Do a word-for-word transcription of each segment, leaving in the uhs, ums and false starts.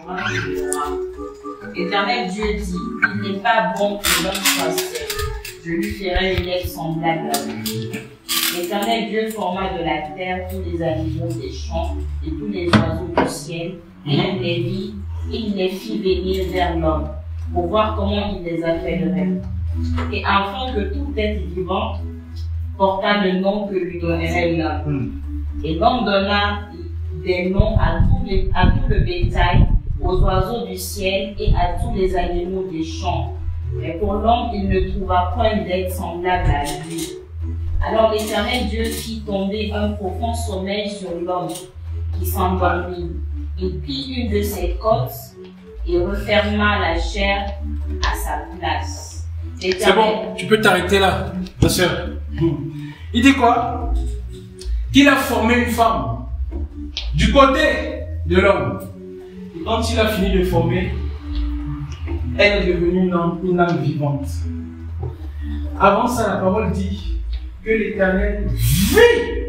L'Éternel Dieu dit, il n'est pas bon que l'homme soit seul. Je lui ferai une aide semblable à lui. L'Éternel Dieu forma de la terre tous les animaux des champs et tous les oiseaux du ciel, et il les vit, et il les fit venir vers l'homme, pour voir comment il les appellerait. Et afin que tout être vivant porta le nom que lui donnerait l'homme. Et l'homme donna des noms à, tous les, à tout le bétail, aux oiseaux du ciel et à tous les animaux des champs. Mais pour l'homme, il ne trouva point d'aide semblable à lui. Alors l'Éternel Dieu fit tomber un profond sommeil sur l'homme, qui s'endormit. Il prit une de ses côtes et referma la chair à sa place. C'est bon, tu peux t'arrêter là, ma soeur. Il dit quoi? Qu'il a formé une femme du côté de l'homme. Et quand il a fini de former, elle est devenue une âme, une âme vivante. Avant ça, la parole dit que l'Éternel vit.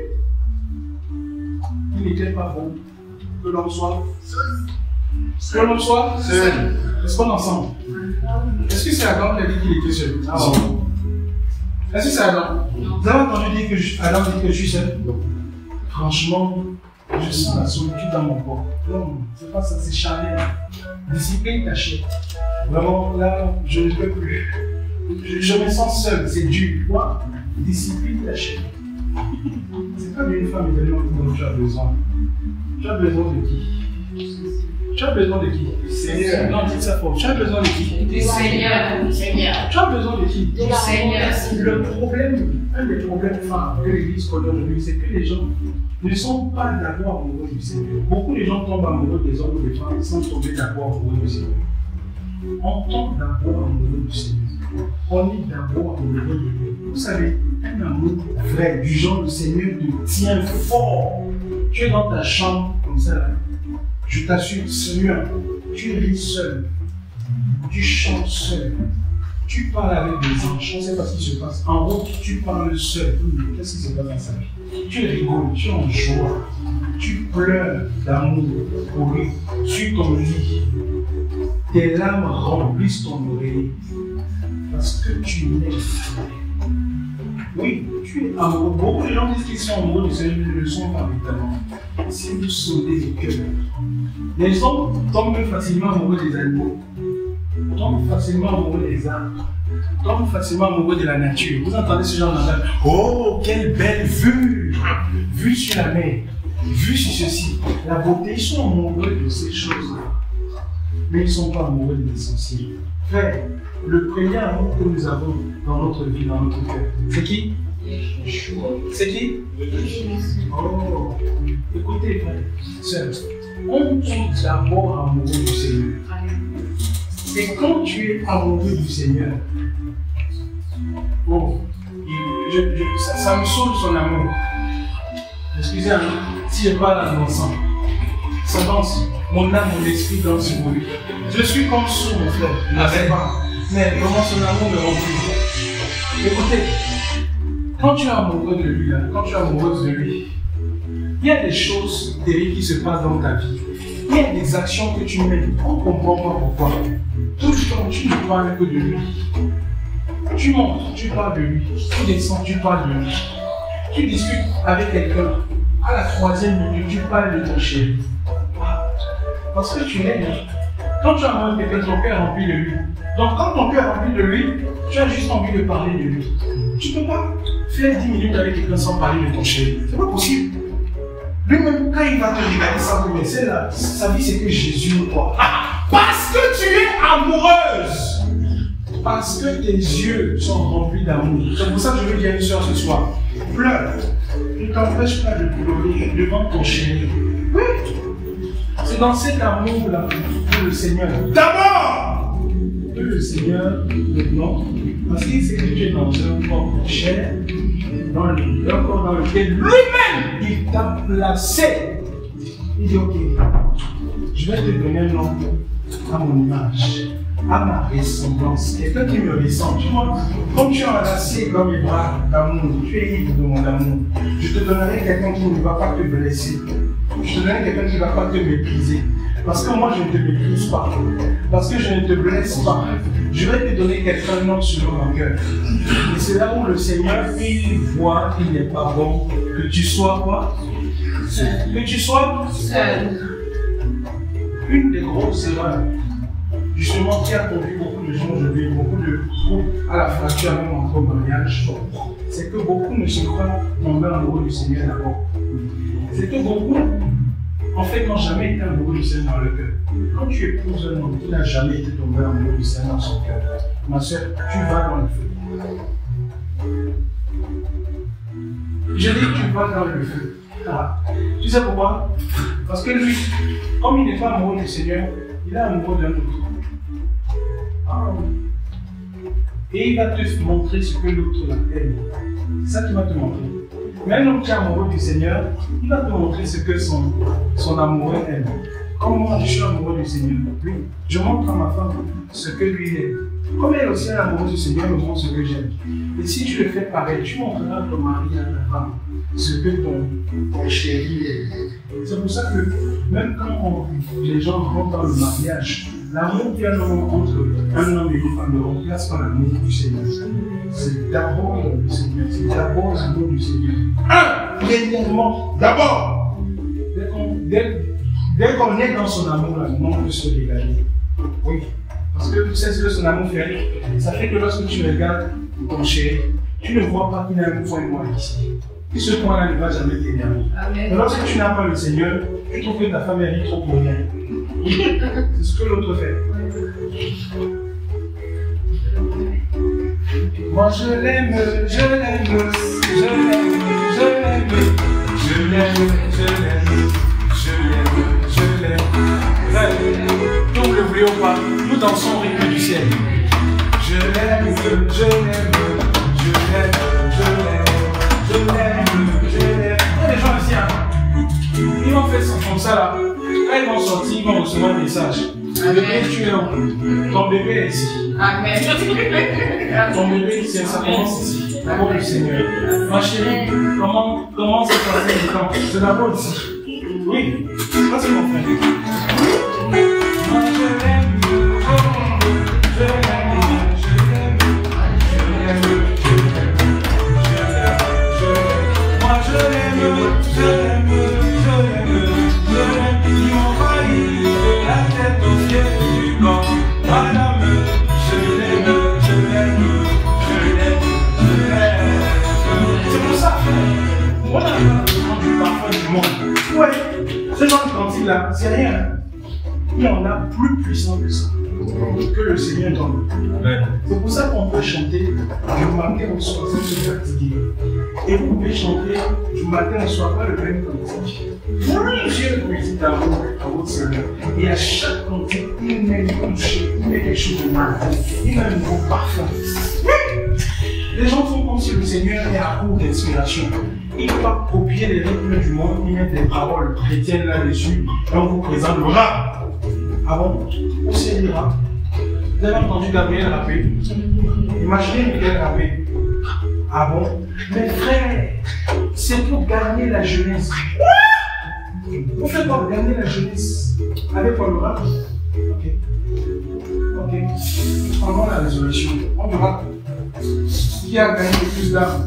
Il n'était pas bon que l'homme soit seul. Que l'homme soit seul. Est-ce qu'on est ensemble? Est-ce que c'est Adam qui a dit qu'il était seul? Ah bon. Est-ce que c'est Adam? Vous avez entendu dire que Adam dit que je suis seul? Franchement, je sens la solitude dans mon corps. Non, c'est pas ça, c'est charnel. Discipline ta chair. Vraiment, là, je ne peux plus. Je, je me sens seul, c'est dur. Quoi? Discipline ta chair. C'est pas d'une femme évidemment dont tu as besoin. Tu as besoin de qui? Tu as besoin de qui? Seigneur. Non, dis ça fort. Tu as besoin de qui? Du Seigneur. Du Seigneur. Tu as besoin de qui? Du Seigneur. Le problème, un des problèmes phares que l'Église connaît aujourd'hui, c'est que les gens ne sont pas d'abord amoureux du Seigneur. Beaucoup de gens tombent amoureux des hommes ou des femmes sans tomber d'abord amoureux du Seigneur. On tombe d'abord amoureux du Seigneur. On est d'abord amoureux de lui. Vous savez, un amour vrai, du genre le Seigneur te tient fort. Tu es dans ta chambre comme ça, là. Je t'assure, Seigneur, tu ris seul, tu chantes seul, tu parles avec des anges, on ne sait pas ce qui se passe. En route, tu parles seul. Qu'est-ce qui se passe dans sa vie? Tu rigoles, tu es en joie, tu pleures d'amour pour lui, sur ton lit. Tes larmes remplissent ton oreille parce que tu l'aimes. Oui, tu es amoureux. Beaucoup de gens disent qu'ils sont amoureux du Seigneur, mais ne le sont pas véritablement. Si vous sautez les cœurs, les gens tombent facilement amoureux des animaux, tombent facilement amoureux des arbres, tombent facilement amoureux de la nature. Vous entendez ce genre d'entendre? Oh, quelle belle vue! Vue sur la mer, vue sur ceci. La beauté, ils sont amoureux de ces choses-là. Mais ils ne sont pas amoureux de l'essentiel. Frère, le premier amour que nous avons dans notre vie, dans notre cœur, c'est qui? C'est qui? Oh, écoutez, frère, sœur, on est d'abord amoureux du Seigneur. Et quand tu es amoureux du Seigneur, oh, je, je, ça, ça me sauve son amour. Excusez-moi, si je parle à l'ensemble, ça danse, mon âme, mon esprit danse pour lui. Je suis comme sous mon frère, je ne sais pas. Mais comment son amour me remplit. Écoutez, quand tu es amoureux de lui, là, quand tu es amoureuse de lui, il y a des choses terribles qui se passent dans ta vie. Il y a des actions que tu mets, on ne comprend pas pourquoi. Tout le temps, tu ne parles que de lui. Tu montes, tu parles de lui. Tu descends, tu parles de lui. Tu discutes avec quelqu'un. À la troisième minute, tu parles de ton chéri. Parce que tu l'aimes. Quand tu as envie de quelqu'un, ton cœur est rempli de lui. Donc quand ton cœur est rempli de lui, tu as juste envie de parler de lui. Tu ne peux pas faire dix minutes avec quelqu'un sans parler de ton chéri. C'est pas possible. Lui-même, quand il va te regarder sans te c'est là, sa vie c'est que Jésus ou quoi. Ah, parce que tu es amoureuse. Parce que tes yeux sont remplis d'amour. C'est pour ça que je veux dire à une soeur ce soir. Pleure. Ne t'empêche pas de pleurer devant ton chéri. Oui. C'est dans cet amour-là que le Seigneur, d'abord, que le Seigneur, maintenant, parce qu'il sait que tu es dans un corps cher, dans le, un corps dans lequel lui-même, il t'a placé. Il dit, ok, je vais te donner un nom à mon image, à ma ressemblance. Quelqu'un qui me ressemble. Tu vois, comme tu es enlacé comme mes bras d'amour, tu es ivre de mon amour. Je te donnerai quelqu'un qui ne va pas te blesser. Je te donnerai quelqu'un qui ne va pas te mépriser. Parce que moi, je ne te méprise pas. Parce que je ne te blesse pas. Je vais te donner quelqu'un d'autre sur mon cœur. Et c'est là où le Seigneur, il voit qu'il n'est pas bon que tu sois quoi? Que tu sois seul. Une des grosses erreurs, justement, qui a conduit beaucoup de gens aujourd'hui, beaucoup de couples à la fracture même entre mariage, c'est que beaucoup ne se croient tomber amoureux du Seigneur d'abord. C'est que beaucoup, en fait, n'ont jamais été amoureux du Seigneur dans le cœur. Quand tu épouses un homme qui n'a jamais été tombé amoureux du Seigneur dans son cœur, ma soeur, tu vas dans le feu. Je dis que tu vas dans le feu. Ah. Tu sais pourquoi? Parce que lui, comme il n'est pas amoureux du Seigneur, il est amoureux d'un autre. Ah. Et il va te montrer ce que l'autre aime. C'est ça qu'il va te montrer. Mais un homme qui est amoureux du Seigneur, il va te montrer ce que son, son amoureux aime. Comme moi, je suis amoureux du Seigneur, oui, je montre à ma femme ce que lui aime. Comme elle aussi est amoureuse du Seigneur, elle me montre ce que j'aime. Et si tu le fais pareil, tu montreras à ton mari et à ta femme ce que ton, ton chéri aime. C'est pour ça que même quand on, les gens rentrent dans le mariage, l'amour qu'il y a entre un homme et une femme ne remplace pas l'amour du Seigneur. C'est d'abord le Seigneur, c'est d'abord l'amour du Seigneur. Un, premièrement, d'abord, dès qu'on dès, dès qu'on est dans son amour, l'amour peut se régaler. Oui, parce que tu sais ce que son amour fait. Ça fait que lorsque tu regardes ton chéri, tu ne vois pas qu'il y a un point noir ici. Et ce point-là ne va jamais t'énerver. Mais lorsque tu n'as pas le Seigneur, tu trouves que ta femme est trop pour rien. C'est ce que l'autre fait. Moi je l'aime, je l'aime, je l'aime, je l'aime, je l'aime, je l'aime, je l'aime, je l'aime. Donc ne l'oublions pas, nous dansons au rythme du ciel. Je l'aime, je l'aime, je l'aime, je l'aime, je l'aime, je l'aime. Il y a des gens ici, hein. Ils vont faire ça comme ça là. Quand ils vont sortir, ils vont recevoir un message. Bébé, tu es où? Ton bébé est ici. Amen. Ton bébé, ça commence ici. D'abord le Seigneur. Ma chérie, comment, comment ça se passe le temps? C'est d'abord ici. Oui, ça c'est mon frère. Moi je l'aime, je l'aime, je l'aime, je l'aime, je l'aime, je l'aime, je l'aime. Moi je l'aime, je l'aime, je l'aime, je l'aime. Ils m'ont failli de la tête aux pieds du corps. Madame, je l'aime, je l'aime, je l'aime, je l'aime. C'est pour ça, on a entendu parfois du monde. Ouais, ce genre de cantique-là, c'est rien. Il y en a plus puissant que ça, que le Seigneur donne. C'est pour ça qu'on peut chanter du matin au soir sans se fatiguer. Et vous pouvez chanter du matin au soir, pas le même cantique. Dieu médite à vous, à votre Seigneur. Et à chaque cantique, il met une toucher, il met quelque chose de mal. Il met un nouveau parfum. Les gens font comme si le Seigneur est à court d'inspiration. Il ne peut pas copier les rythmes du monde, il met des paroles chrétiennes là-dessus. Et on vous présente le rap. Ah bon? Où c'est le rap? Vous avez entendu Gabriel rapper? Imaginez Miguel rapper. Ah bon? Mais frère, c'est pour gagner la jeunesse. Vous faites pas gagner la jeunesse avec quoi le rap? Ok. Ok. Prenons la résolution. On verra qui a gagné le plus d'âmes.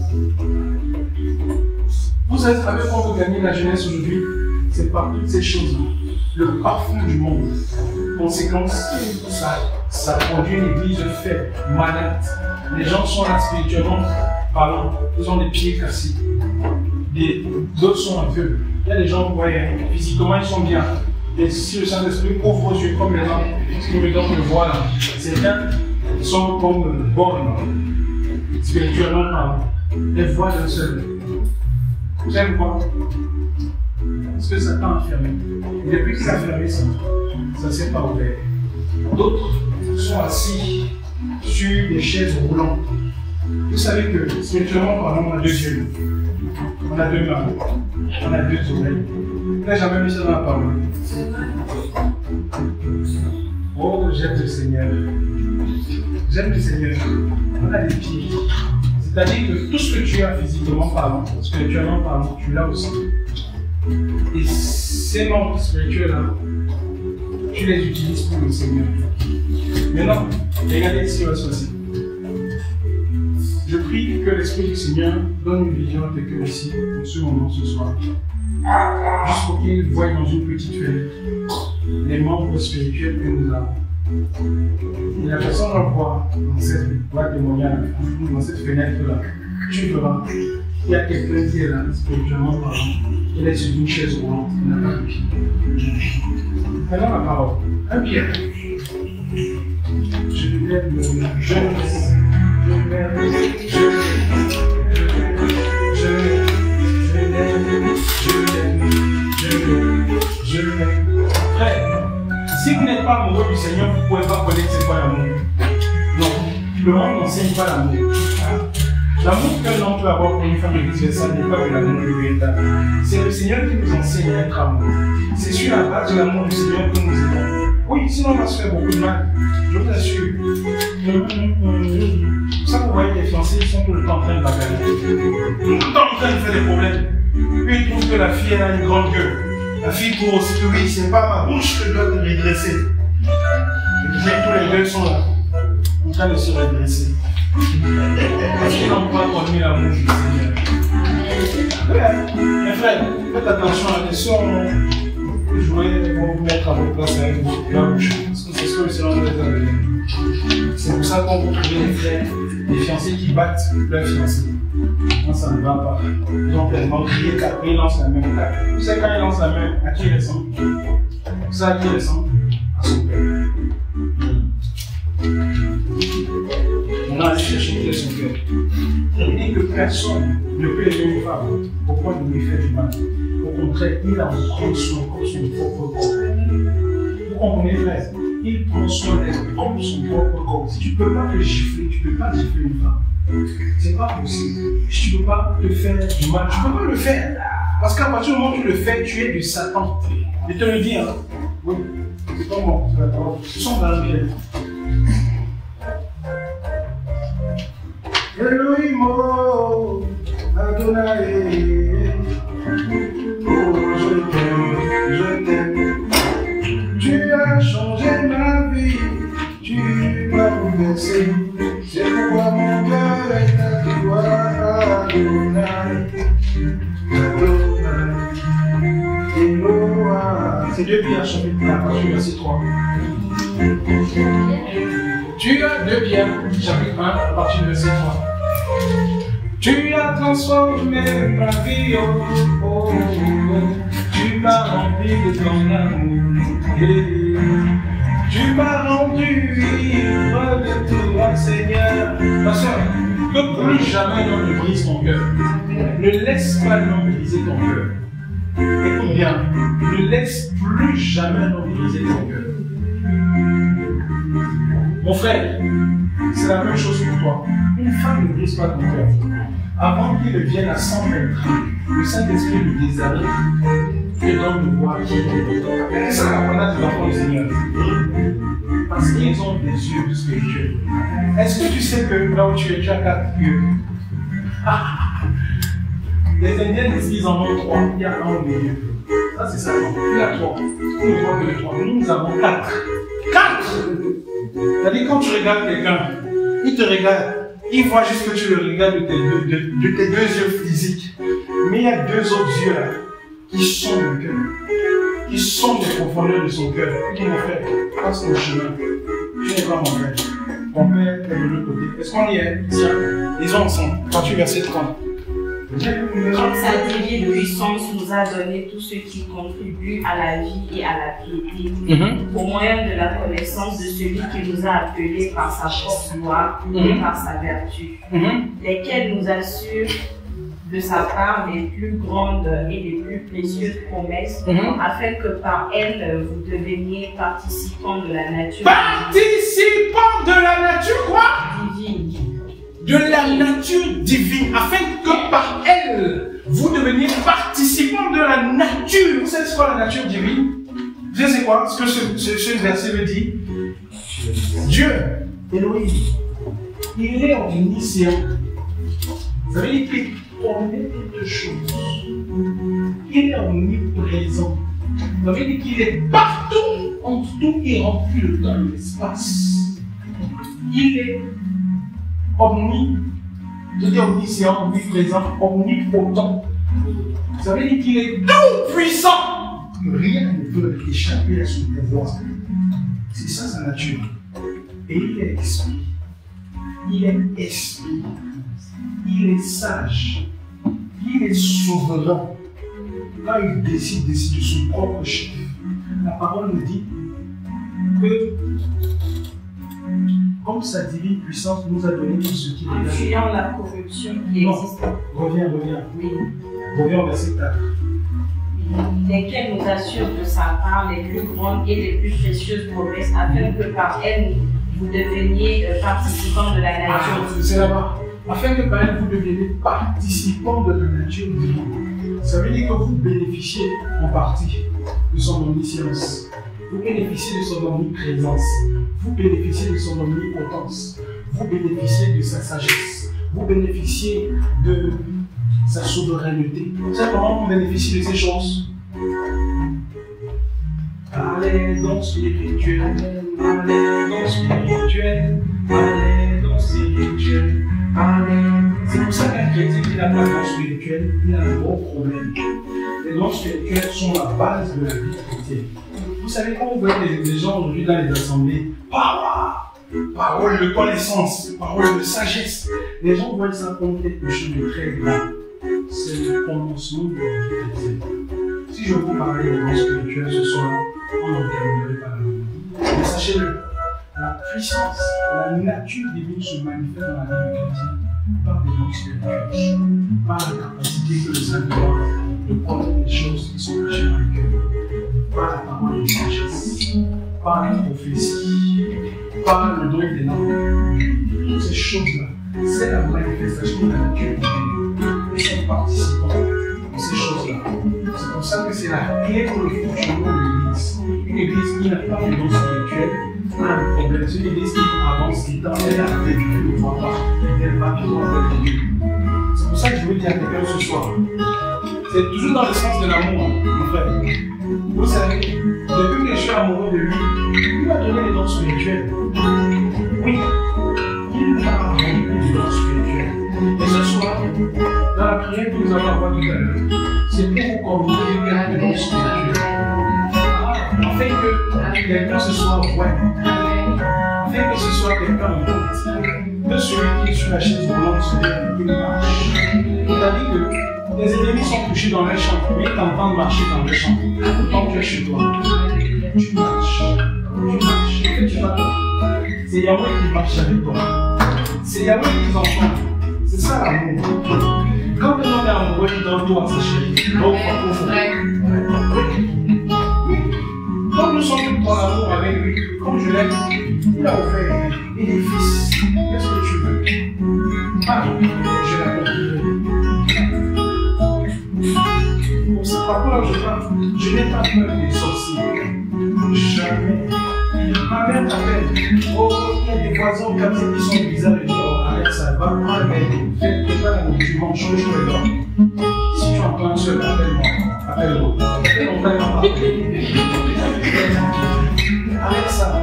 Vous savez qu'on veut gagner la jeunesse aujourd'hui? C'est par toutes ces choses. Le parfum du monde. Conséquence, ça, ça produit une église faible, malade. Les gens sont là spirituellement parlant. Ils ont des pieds cassés. D'autres sont un peu. Il y a des gens, vous voyez, physiquement ils sont bien. Et si le Saint-Esprit ouvre vos yeux comme les gens qui me donnent le voile, certains sont comme bornes, spirituellement parlant. Les voix d'un seul. Vous savez quoi? Parce que Satan a fermé. Et depuis qu'il a fermé ça, ça ne s'est pas ouvert. D'autres sont assis sur des chaises roulantes. Vous savez que spirituellement parlant, on a deux yeux. On a deux mains. On a deux oreilles. On n'a jamais mis ça dans la parole. Oh, j'aime le Seigneur. J'aime le Seigneur. On a des pieds. C'est-à-dire que tout ce que tu as physiquement parlant, spirituellement parlant, tu l'as aussi. Et ces membres spirituels-là, tu les utilises pour le Seigneur. Maintenant, regardez ici au ceci. Je prie que l'Esprit du Seigneur donne une vision à tes cœurs ici, en ce moment, ce soir. Juste pour qu'ils voient dans une petite fenêtre les membres spirituels que nous avons. Et la personne va voir dans cette boîte de témoignage, dans cette fenêtre-là, tu verras, il y a quelqu'un qui est là, spirituellement parlant. Il est sur une chaise roulante, il n'a pas de pied. Maintenant la parole. Un pied. Je lève le je lève, je lève, je lève, je lève, je lève, je lève. Frère, si vous n'êtes pas amoureux du Seigneur, vous ne pouvez pas connaître c'est quoi l'amour. Non, le monde n'enseigne pas l'amour. L'amour qu'un homme peut avoir pour une femme et vice-versa n'est pas de l'amour véritable. C'est le Seigneur qui nous enseigne à être amoureux. C'est sur la base de l'amour du Seigneur que nous aimons. Oui, sinon on va se faire beaucoup de mal. Je vous assure. Ça, vous voyez, les fiancés ils sont tout le temps en train de bagarrer. Tout le temps en train de faire des problèmes. Puis ils trouvent que la fille elle a une grande gueule. La fille grosse, que oui, c'est pas ma bouche que je dois te redresser. Et puis tous les deux sont là, en train de se redresser. Parce qu'ils n'ont pas connu l'amour du Seigneur. Mes frères, faites attention à la question. Jouer, vont vous mettre à votre place avec la bouche. Parce que c'est ce que le Seigneur nous a donné. C'est pour ça qu'on peut trouver des frères, des fiancés qui battent leurs fiancés. Non, ça ne va pas. Ils ont tellement crié qu'après ils lancent la main. Vous savez quand ils lancent la main, à qui ils ressemblent? Vous savez à qui ils ressemblent? À son père. On a allé chercher qui est son cœur. Il dit que personne ne peut aimer une femme au point de lui faire du mal. Au contraire, il en prend soin comme son propre corps. Vous comprenez, frère? Il prend soin d'elle comme son propre corps. Si tu ne peux pas te gifler, tu ne peux pas gifler une femme. C'est pas possible. Si tu ne peux pas te faire du mal, tu ne peux pas le faire. Parce qu'à partir du moment où tu le fais, tu es du Satan. Je te le dis, hein. Oui, c'est pas moi, c'est la parole. Ce sont dans le bien. Elohim, Adonai, oh je t'aime, je t'aime. Tu as changé ma vie, tu m'as bouleversé. C'est pourquoi mon cœur est à toi, Adonai, Adonai, Elohim. C'est deux pierres, chapitre un, partie verset trois. Tu as deux pierres, chapitre un, partie verset trois. Tu as transformé ma vie, oh, oh, oh. Tu m'as rempli de ton amour, et tu m'as rendu libre de toi, Seigneur. Ma soeur, que plus jamais l'homme ne brise ton cœur. Ne laisse pas l'homme briser ton cœur. Écoute bien, ne laisse plus jamais l'homme briser ton cœur. Mon frère, c'est la même chose pour toi. Une femme ne brise pas ton cœur. Avant qu'il ne vienne à cent mètres, le Saint-Esprit lui déshabille et l'homme ne voit qui est. C'est ça la promenade des enfants du Seigneur. Parce qu'ils ont des yeux spirituels. Est-ce que tu sais que là où tu es, tu as quatre yeux? Ah. Les Indiens disent qu'ils en ont trois. Il y a un au milieu. Ça c'est ça. Il y a trois. Nous ne voyons que les trois. Nous, nous avons quatre. Quatre! C'est-à-dire quand tu regardes quelqu'un, il te regarde. Il voit juste que tu le regardes de tes deux, de, de tes deux yeux physiques. Mais il y a deux autres yeux là qui sont le cœur, qui sont les profondeurs de son cœur. Il dit mon frère, passe le chemin. Tu n'es pas mon père. Mon père est de l'autre côté. Est-ce qu'on y est? Ils ont ensemble. trente-huit verset trente. Comme sa divine puissance nous a donné tout ce qui contribue à la vie et à la piété, mm-hmm. au moyen de la connaissance de celui qui nous a appelés par sa force gloire mm-hmm. et par sa vertu, mm-hmm. lesquels nous assurent de sa part les plus grandes et les plus précieuses promesses, mm-hmm. afin que par elles vous deveniez participants de la nature participants de la nature quoi divine. De la nature divine, afin que par elle, vous deveniez participants de la nature. Vous savez ce qu'est la nature divine? Vous savez c'est quoi? Ce que ce, ce, ce verset veut dire? Dieu, Elohim, il est omniscient. Ça veut dire qu'il connaît toutes choses. Il est omniprésent. Ça veut dire qu'il est partout entre tout et remplit le temps et l'espace. Il est omni, je dis omniscient, omniprésent, omnipotent. Ça veut dire qu'il est tout puissant. Rien ne peut échapper à son pouvoir. C'est ça sa nature. Et il est esprit. Il est esprit. Il est sage. Il est souverain. Quand il décide, décide de son propre chef. La parole nous dit que, comme sa divine puissance nous a donné tout ce qu'il est. Fuyant la corruption qui non. existe. Reviens, reviens. Oui. Reviens au verset quatre. Lesquelles nous assurent de sa part les plus grandes et les plus précieuses promesses, afin que par elles vous deveniez euh, participants de la nature. Ah, c'est là-bas. Afin que par elles vous deveniez participants de la nature divine. Ça veut dire que vous bénéficiez en partie de son omniscience. Vous bénéficiez de son omniprésence. Vous bénéficiez de son omnipotence. Vous bénéficiez de sa sagesse. Vous bénéficiez de sa souveraineté. Vous savez comment on bénéficie de ces choses? Allez, dans spirituel, allez, dans spirituel, allez, dans spirituel, allez. C'est pour ça qu'un chrétien qui n'a pas de don spirituel, il a un gros problème. Les dons spirituels sont la base de la vie chrétienne. Vous savez quand vous voyez les gens aujourd'hui dans les assemblées, power, parole de connaissance, parole de sagesse. Les gens voient ça comme quelque chose de très grand. C'est le commencement de la vie chrétienne. Si je vous parlais des dons spirituels ce soir, on n'en terminerait pas là. Mais sachez-le, la puissance, la nature divine se manifeste dans la vie du chrétien par des dons spirituels, par la capacité que le Seigneur de connaître les choses qui sont cachées dans le cœur, par la parole de sagesse, par la prophétie, par le don des langues. Toutes ces choses-là, c'est la manifestation de la nature divine. Nous sommes participants de ces choses-là. C'est pour ça que c'est la clé pour le fonctionnement de l'Église. Une Église qui n'a pas de don spirituel a un problème. C'est une Église qui avance, qui tend, elle a vécu, ne voit pas, elle va toujours avec Dieu. C'est pour ça que je veux dire à quelqu'un ce soir. C'est toujours dans le sens de l'amour, mon frère. Vous savez, depuis que je suis amoureux de lui, il m'a donné les dons spirituels. Oui, il m'a donné les dons spirituels. Et ce soir, dans la prière que nous allons avoir tout à l'heure, c'est pour vous communiquer quelques dons spirituels. Afin que quelqu'un ce soit ouais. Afin que ce soit quelqu'un en compte. Que celui qui est sur la chaise volante se lève et marche. C'est-à-dire que les ennemis sont couchés dans les champs, mais ils t'entendent marcher dans les champs. Quand tu es chez toi, tu marches. Tu marches. Et que tu vas. C'est Yahweh qui marche avec toi. C'est Yahweh qui t'entend. C'est ça l'amour. Quand un homme est amoureux, il donne tout à sa chérie. Donc, quand nous sommes dans l'amour avec lui, comme je l'aime, il a offert et des fils. Qu'est-ce que tu veux? Ah, je l'accomplis. Pour cette rapport, je parle. Je n'ai pas peur des sorciers. Jamais. Ma mère m'appelle. Oh, il y a des voisins au quartier qui sont bizarres et disent oh, arrête ça, va prendre un mail. Fais pas la tu manges, je te donne. Si tu entends un seul, appelle-moi. Appelle-moi. On va en parler. Arrête ça.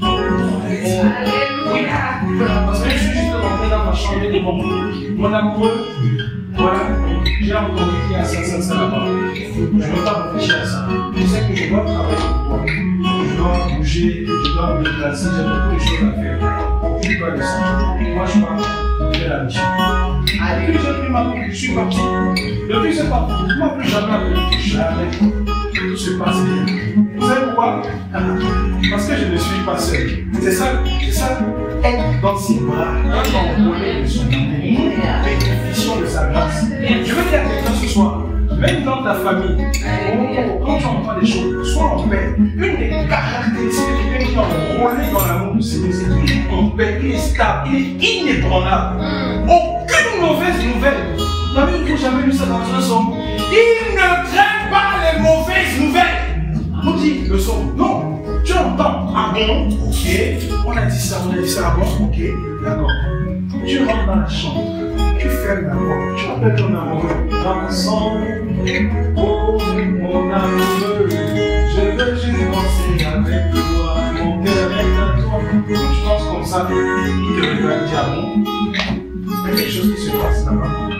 Parce que je suis juste rentré dans ma chambre et bon, mon amoureux, voilà, j'ai entendu qu'il y a ça, ça, ça là-bas. Je ne veux pas réfléchir à ça. Je sais que je dois travailler pour toi. Je dois bouger, je dois me déplacer, j'ai beaucoup de choses à faire. Je dois descendre. Moi, je pars, je vais la mission. Depuis que j'ai pris ma route, je suis parti. Depuis ce temps, je ne m'en plus jamais appelé. Jamais. Tout se passe bien. Vous savez pourquoi? Parce que je ne suis pas seul. C'est ça, c'est ça, être dans ses bras, quand on connaît de son amour, bénéficions de sa grâce. Je veux dire à quelqu'un ce soir, même dans ta famille, quand tu entends des choses, sois en paix. Une des caractéristiques de quelqu'un qui est enrôlé dans l'amour du Seigneur, c'est qu'il est en paix, il est stable, il est inébranlable. Aucune mauvaise nouvelle. Vous n'avez jamais lu ça dans un psaume? Il ne craint pas les mauvaises nouvelles. On dit le psaume. Non. Tu entends. Ah bon? Ok. On a dit ça, on a dit ça. Ah bon? Ok. D'accord. Tu rentres dans la chambre. Tu fermes la porte. Tu appelles ton amoureux. Ensemble. Oh, mon amoureux. Je veux j'ai dansé avec toi, mon cœur est à toi. Quand tu penses comme ça, il te regarde dire bon. Il y a quelque chose qui se passe là-bas.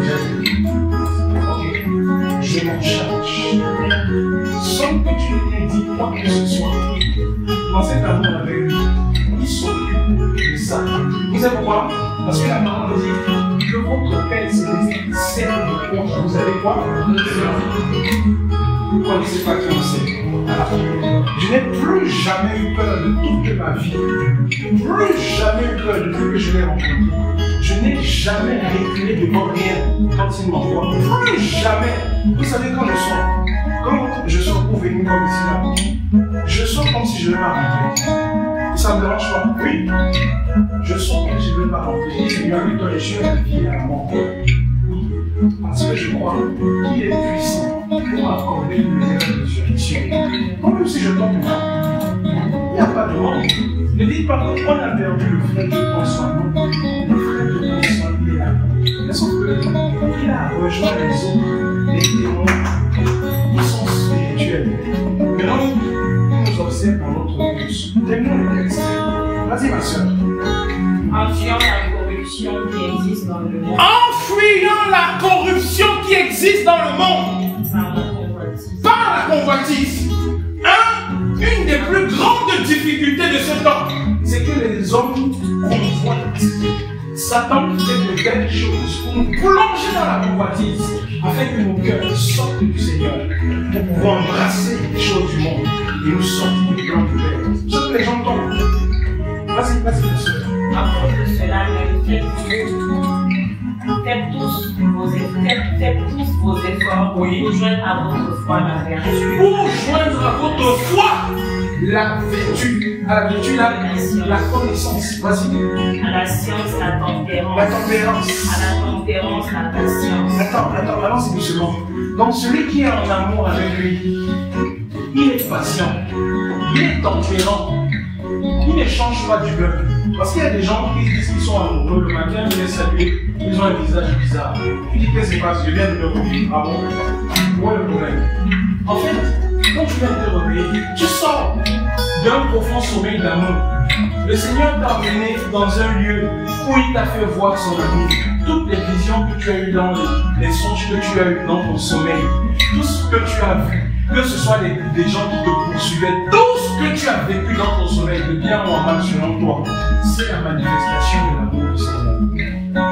Ok, je m'en charge. Sans que tu ne dis quoi que ce soit. Dans cet amour avec lui, il s'occupe de ça. Vous savez pourquoi? Parce que la parole nous dit que votre père céleste sert de quoi? Vous savez quoi? Vous ne connaissez pas qui on sait. Je n'ai plus jamais eu peur de toute ma vie. Plus jamais eu peur depuis que je l'ai rencontré. Je n'ai jamais reculé devant rien quand il m'envoie. Plus jamais. Vous savez quand je sors, quand je sors pour venir comme ici là, je sors comme si je ne vais pas rentrer. Ça ne me dérange pas. Oui. Je sors comme si je ne vais pas rentrer. Seigneur, lui, toi, je suis un vie à mort. Parce que je crois qu'il est puissant pour m'accorder une meilleure résurrection. Même si je tombe mal, il n'y a pas de mort. Ne dites pas qu'on a perdu le frère de François. Non, le frère de François, il est là. Mais sauf qu'il a rejoint les autres, les démons, ils sont spirituels. Maintenant, il nous observe dans notre bouche. Terminons le texte. Vas-y, ma soeur. En fuyant la corruption qui existe dans le monde. En fuyant la corruption qui existe dans le monde. Par la convoitise. Par la convoitise. Un, une des plus grandes difficultés de ce temps, c'est que les hommes convoitent. Satan fait de belles choses pour nous plonger dans la convoitise, afin que nos cœurs sortent du Seigneur, pour pouvoir embrasser les choses du monde et nous sortir du plan du Père. Ce que les gens tombent. Vas-y, vas-y, bien sûr. À cause de cela, faites faites tous vos faites, faites tous vos efforts oui. pour joindre à votre foi la vertu. Pour joindre à votre foi la vertu, à la vertu, la, la connaissance. Vas-y. À la science, la tempérance. La tempérance. À la tempérance, la patience. Attends, attends, allons-y doucement. Donc celui qui est en amour avec lui, il est patient, il est tempérant, il ne change pas du peuple. Parce qu'il y a des gens qui disent qu'ils sont amoureux, le matin, ils les saluent, ils ont un visage bizarre. Tu dis qu'est-ce qui se passe? Je viens de me réveiller. Ah bon? Où est le problème? En fait, quand tu viens de te réveiller, tu sors d'un profond sommeil d'amour. Le Seigneur t'a amené dans un lieu où il t'a fait voir son amour. Toutes les visions que tu as eues dans les, les songes que tu as eues dans ton sommeil, tout ce que tu as vu, que ce soit des, des gens qui te poursuivaient, tout ce que tu as vécu dans ton sommeil, de bien ou en mal selon toi, c'est la manifestation de l'amour du Seigneur.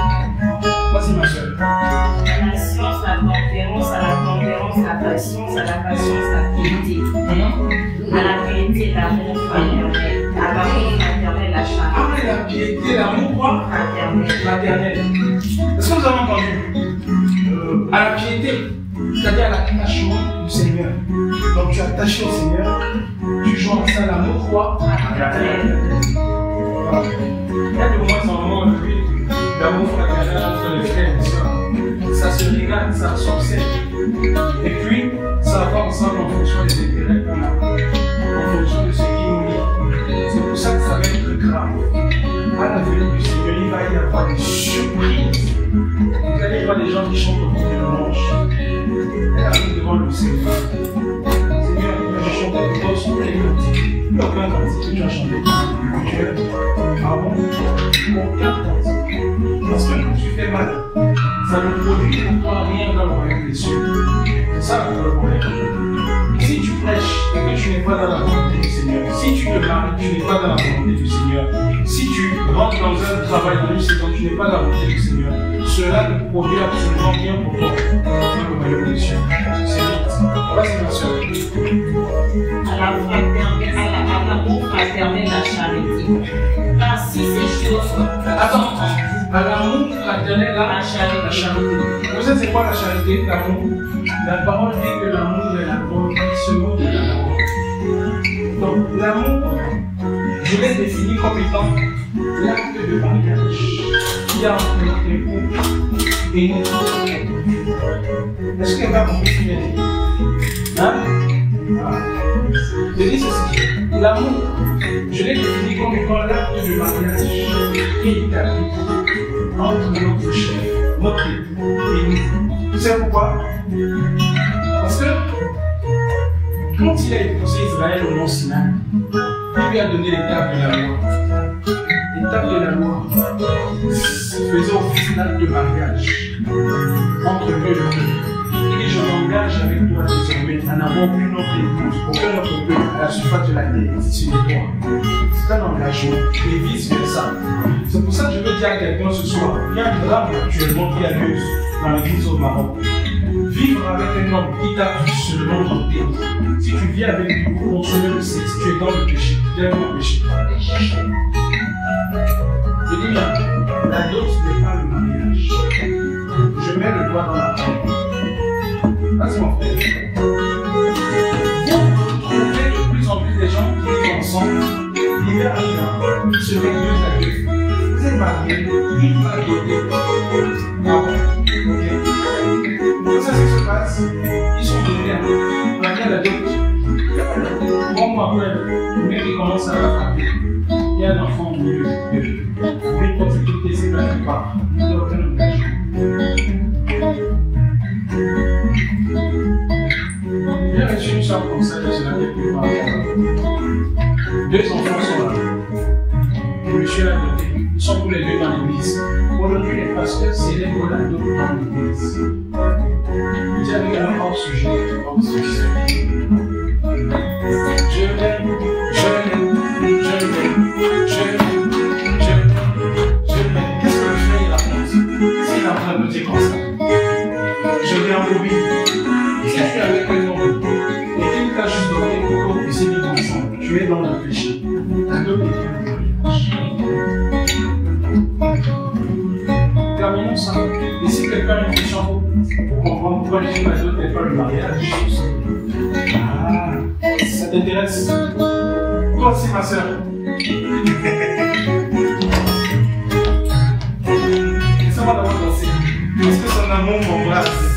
Vas-y ma soeur. À la science, la tempérance, à la tempérance, la patience, à la patience, la piété. À la piété, l'amour fraternel. À l'amour fraternel, la charité. Ah, la piété, l'amour quoi? Fraternel. Fraternel. Est-ce que vous avez entendu? euh, À la piété, c'est-à-dire à l'attachement du Seigneur. Donc tu es attaché au Seigneur, tu joins à ça l'amour quoi? Fraternel. Voilà. Il y a des moments qui sont vraiment d'amour fraternel entre les frères et sœurs. Ça se regarde, ça s'observe. Et puis, ça va ensemble en fonction des intérêts qu'on a, en fonction de ce qui nous lie. C'est pour ça que ça va être grave. À la venue du Seigneur, il va y avoir des surprises. Vous allez voir des gens qui chantent au bout de manche. Elle arrive devant le Seigneur. Seigneur, je chantais pour toi aussi, elle est cantique. Il n'y a aucun cantique que tu as chanté. Dieu. Ah bon? Aucun cantique. Parce que quand tu fais mal, ça ne produit pour toi rien dans le royaume des cieux. C'est ça le problème. Si tu prêches et que tu n'es pas dans la volonté du Seigneur, si tu te maries, tu n'es pas dans la volonté du Seigneur, si tu rentres dans un travail de luxe et que tu n'es pas dans la volonté du Seigneur, cela ne produit absolument rien pour toi dans le royaume des cieux. C'est vite. Vas-y, ma soeur. À la fraternelle, à l'amour fraternel, la charité. Ainsi ces choses. Attends, à l'amour fraternel, la charité. La charité. Vous savez c'est quoi la charité, l'amour? La parole dit que l'amour est la bonne, ce mot de l'amour. Donc l'amour, je l'ai défini comme étant l'acte de mariage qui a entre notre époux et notre époux. Est-ce que va compris ce qu'il a dit? Hein? Ah. Je dis ceci, l'amour, je l'ai défini comme étant l'acte de mariage qui est établi entre notre chef, notre époux et nous. Tu sais pourquoi? Parce que Quand il a épousé Israël au mont Sinaï, il lui a donné l'étape de la loi. L'étape de la loi faisait office d'acte de mariage entre eux et eux. Il dit, je m'engage avec toi désormais à n'avoir aucune autre épouse, aucun autre peuple à la surface de la terre, si ce n'est toi. C'est un engagement, et vice versa. C'est pour ça que je veux dire à quelqu'un ce soir, il y a un drame actuellement qui a lieu dans l'église au Maroc. Vivre avec un homme qui t'a seulement monté. Si tu vis avec lui pour consommer le sexe, tu es dans le péché. Tu es dans le péché. Je dis bien, la dot n'est pas le mariage. Je mets le doigt dans la tête. Vas-y mon frère. Vous trouvez de plus en plus des gens qui vivent ensemble. L'hiver arrive, se réunissent à deux. Vous êtes mariés, il va doter. Ah bon? Ok. Vous savez ce qui se passe? Ils sont donnés à l'autre. On a bien la dot. Bon mois après, le mec il commence à la frapper. Il y a un enfant au milieu. Vous voulez protéger ses plans de part. Il n'y a aucun engagement. J'ai reçu une chambre comme ça, je ne l'avais plus par rapport. Deux enfants sont là. Le monsieur l'a doté. Ils sont tous les deux dans l'église. Aujourd'hui, les pasteurs célèbrent la dot dans l'église. J'avais un hors sujet, hors sujet. Je l'aime, je l'aime, je l'aime, je l'aime, je l'aime, je l'aime. Qu'est-ce que le frère il raconte? Qu'est-ce qu'il est en train de dire comme ça? Je l'ai embobé. Si tu es avec un homme et qu'il t'a juste donné pour que vous puissiez vivre ensemble, tu es dans le péché. Un homme est terminons ça. Et si quelqu'un a une question pour comprendre pourquoi les films adultes n'est pas le mariage, ah, ça t'intéresse? Toi aussi, ma soeur. Laissez-moi d'abord danser. Parce que son amour m'embrasse.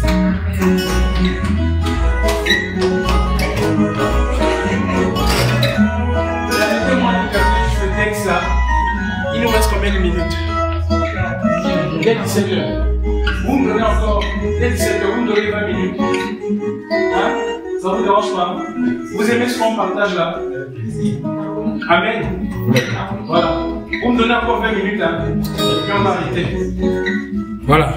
Arrêtez-moi de calculer ce texte là. Il nous reste combien de minutes? Dès dix-sept heures. Vous me donnez encore, dès dix-sept heures, vous me donnez vingt minutes. Hein? Ça vous dérange pas? Vous aimez ce qu'on partage là? Amen. Voilà. Vous me donnez encore vingt minutes là. Et puis on va arrêter. Voilà.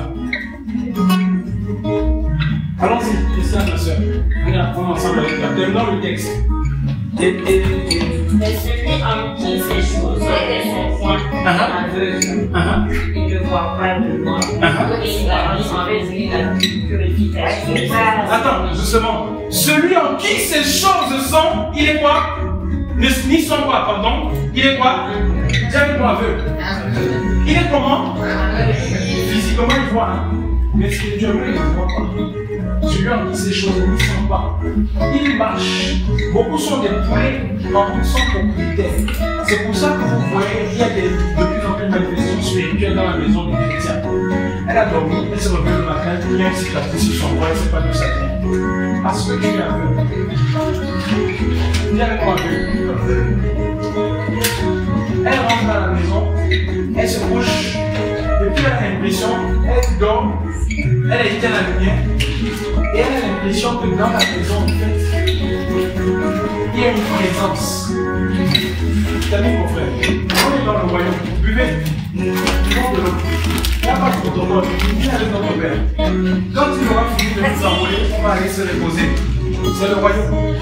Allons-y, Christian, ma soeur. On va apprendre ensemble avec toi. Terminons le texte. Et, et, et... Mais celui en qui ces choses est son point aveugle, il ne voit pas de loin. Et il a enlevé la purification. Attends, justement. Celui en qui ces choses sont, il est quoi? Ni sont quoi, pardon? Il est quoi? Diablement aveugle. Il est comment? Physiquement, il voit, hein? Mais spirituellement, il ne voit pas. Celui en qui ces choses ne sont pas. Il marche. Beaucoup sont des poulets en sont propriétaires. C'est pour ça que vous voyez qu'il y a des, de plus en plus de manifestations spirituelles dans la maison des chrétiens. Elle a dormi, elle se réveille le matin, il y a une cicatrice sur son bras, elle ne sait pas de sa tête. Parce que tu es aveugle. Viens avec moi aveugle. Elle rentre dans la maison, elle se couche, et puis elle a l'impression, elle dort, elle éteint la lumière, et elle a l'impression que dans la maison, en fait, il y a une présence. T'as vu mon frère? On est dans le royaume, buvez, buvons de l'eau. Il n'y a pas de protocole, viens avec notre père. Quand il aura fini de nous envoyer, on va aller se reposer. C'est le royaume.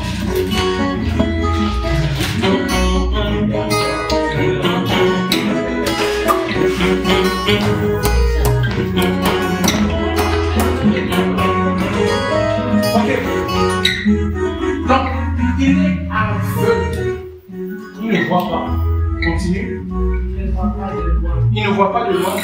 Ok. Donc, il est aveugle. Il ne voit pas. Continue. Il ne voit pas de loin.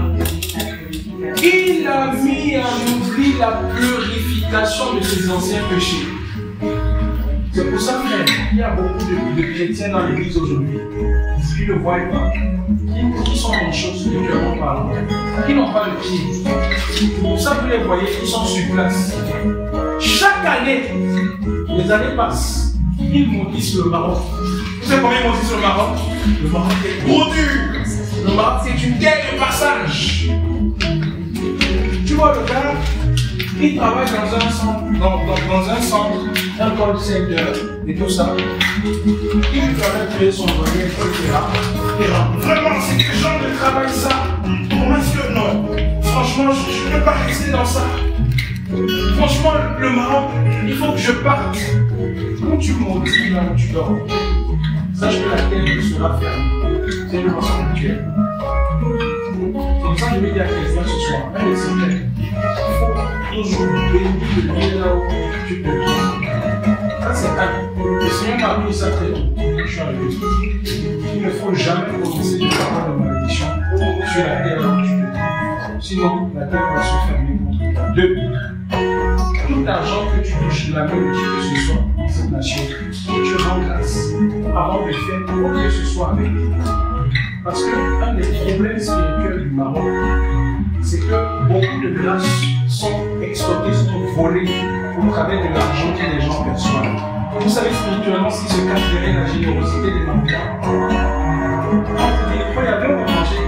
Il a mis en oubli la purification de ses anciens péchés. C'est pour ça qu'il y a beaucoup de, de chrétiens dans l'église aujourd'hui qui ne voient pas, qui, qui sont en choses spirituellement parlant, qui n'ont pas de pied. C'est pour ça que vous les voyez, ils sont sur place. Chaque année, les années passent, ils maudissent le Maroc. Vous savez combien ils maudissent le Maroc? Le Maroc est trop dur. Le Maroc, c'est une terre de passage. Tu vois le gars, Il travaille dans un centre, dans, dans, dans un centre, un call center et tout ça. Il lui permet payer son loyer, et cetera. Et là, vraiment, c'est que genre de travail ça. Comment est-ce que non? Franchement, je ne peux pas rester dans ça. Franchement, le Maroc, il faut que je parte. Quand tu maudis là où tu dors, sache que la terre sera fermée. C'est le mensonge actuel. C'est pour ça que je vais dire à quelqu'un ce soir, un des secrets. Il faut toujours bénir le lieu là où tu te trouves. Ça, c'est un. Le Seigneur m'a appris ça très tôt. Je suis arrivé. Il ne faut jamais prononcer des paroles de malédiction sur la terre là où tu te trouves. Sinon, la terre va se fermer contre toi. Deux. Tout l'argent que tu touches, la même qui que ce soit dans cette nation, tu rends grâce avant de faire quoi que ce soit avec lui. Parce qu'un des problèmes spirituels du Maroc, c'est que beaucoup de grâces sont extorquées, sont volées au travers de l'argent que les gens perçoivent. Vous savez spirituellement ce qui se cache derrière la générosité des Marocains. Quand vous dites, il y a bien à manger,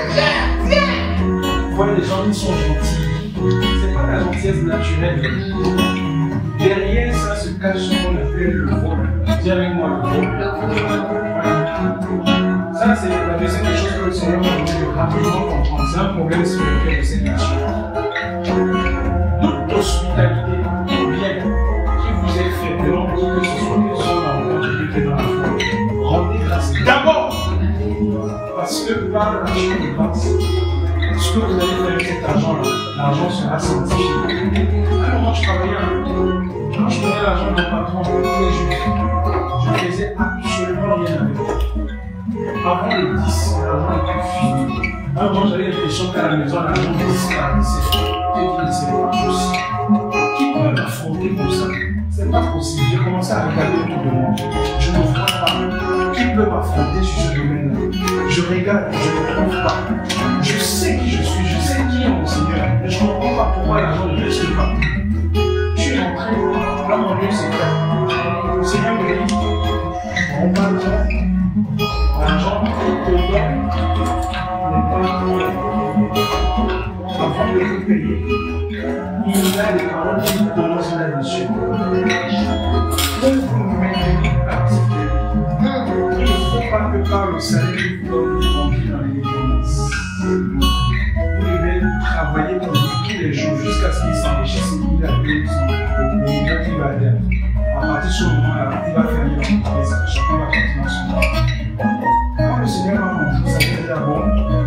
vous voyez les gens qui sont gentils. C'est pas la gentillesse naturelle. Derrière ça se cache ce qu'on appelle le vol. Dis avec moi le vol. Ça, c'est la deuxième des choses que le Seigneur m'a dit de rapidement comprendre. C'est un problème spirituel de cette nation. Toute hospitalité, bien qui vous est faite, de l'homme qui que ce soit les hommes en compte qui étaient dans la foi, rendez grâce. D'abord, parce que par l'action de grâce, ce que vous allez faire avec cet argent-là, l'argent sera sanctifié. Alors moi, je travaillais un peu. Quand je prenais l'argent de mon patron tous les jours, je ne faisais absolument rien avec. Avant les dix, l'argent était fini. Avant, j'avais l'impression qu'à la maison, l'argent disparaissait. J'ai dit, mais c'est pas possible. Qui peut m'affronter pour ça? C'est pas possible. J'ai commencé à regarder autour de moi. Je ne vois pas. Qui peut m'affronter sur ce domaine-là? Je regarde, je ne trouve pas. Je sais qui je suis, je sais qui est mon Seigneur. Mais je ne comprends pas pourquoi l'argent ne reste pas. Je suis rentré dans mon lieu secret. Le Seigneur me dit, on va dire, l'argent est dedans, n'est pas avant de le payer. Il y a des paroles qui nous commencent là-dessus. Pour vous maintenir actif, il ne faut pas que par le salaire que vous donnez, vous entrez dans les dépenses. Vous devez travailler pour lui tous les jours jusqu'à ce qu'il s'enrichisse et qu'il a payé le milliard qu'il va atteindre. À partir de ce moment-là, il va faire l'entreprise, chacun va continuer son temps. Quand le Seigneur m'a montré, ça fait d'abord.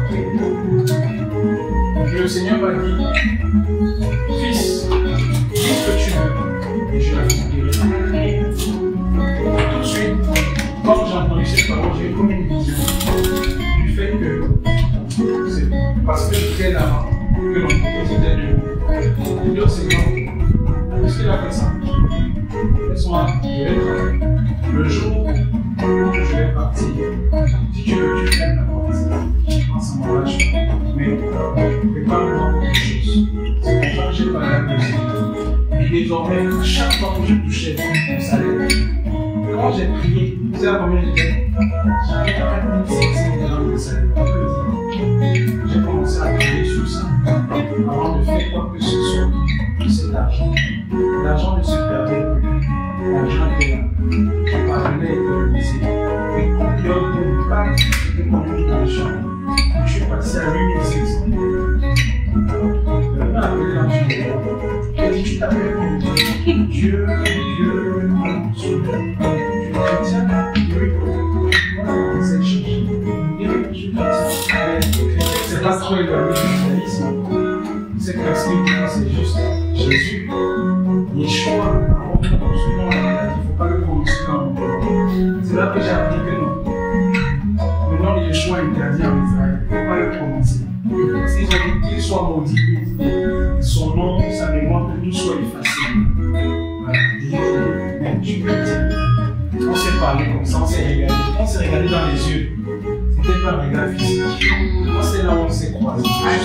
Et le Seigneur m'a dit, fils, dis ce que tu veux, et je l'accomplirai. Tout de suite, quand j'ai entendu cette parole, j'ai comme une vision du fait que c'est parce que j'étais là que l'entreprise était de nous. Et donc, c'est quand est-ce qu'il a fait ça? Laisse-moi, je vais travailler. Le jour où je vais partir, si tu veux, tu fais la partie. Ça m'enrage. Mais prépare-moi pour quelque chose. C'est pour ça que j'ai parlé à la musique. Et désormais, chaque fois que je touchais mon salaire, quand j'ai prié, vous savez combien j'étais? J'avais quatre mille cinq cents dollars de salaire. J'ai commencé à prier sur ça avant de faire quoi que ce soit de cet argent. L'argent ne se perdait plus. L'argent était là. Je parvenais à économiser. Et combien de packs de communication? Je suis passé à huit mille cinq cents. Le m'a appelé l'ingénieur. Il a dit, tu t'appelles comment? Dieu, Dieu, mon sauveur. Tu es chrétien? Oui. Voilà, c'est changé. Il dit, je suis chrétien. C'est pas trop éloigné du judaïsme. C'est que c'est juste Jésus. Yeshua. Il ne faut pas le prononcer dans mon nom. C'est là que j'ai appris que non. Le nom de Yeshua est interdit en Israël. Il ne faut pas le prononcer. S'ils ont dit qu'il soit maudit, son nom, sa mémoire, que tout soit effacé. Voilà, mais tu peux dire. On s'est parlé comme ça, on s'est regardé. On s'est regardé dans les yeux. C'était pas un regard physique. C'est là où on s'est croisés.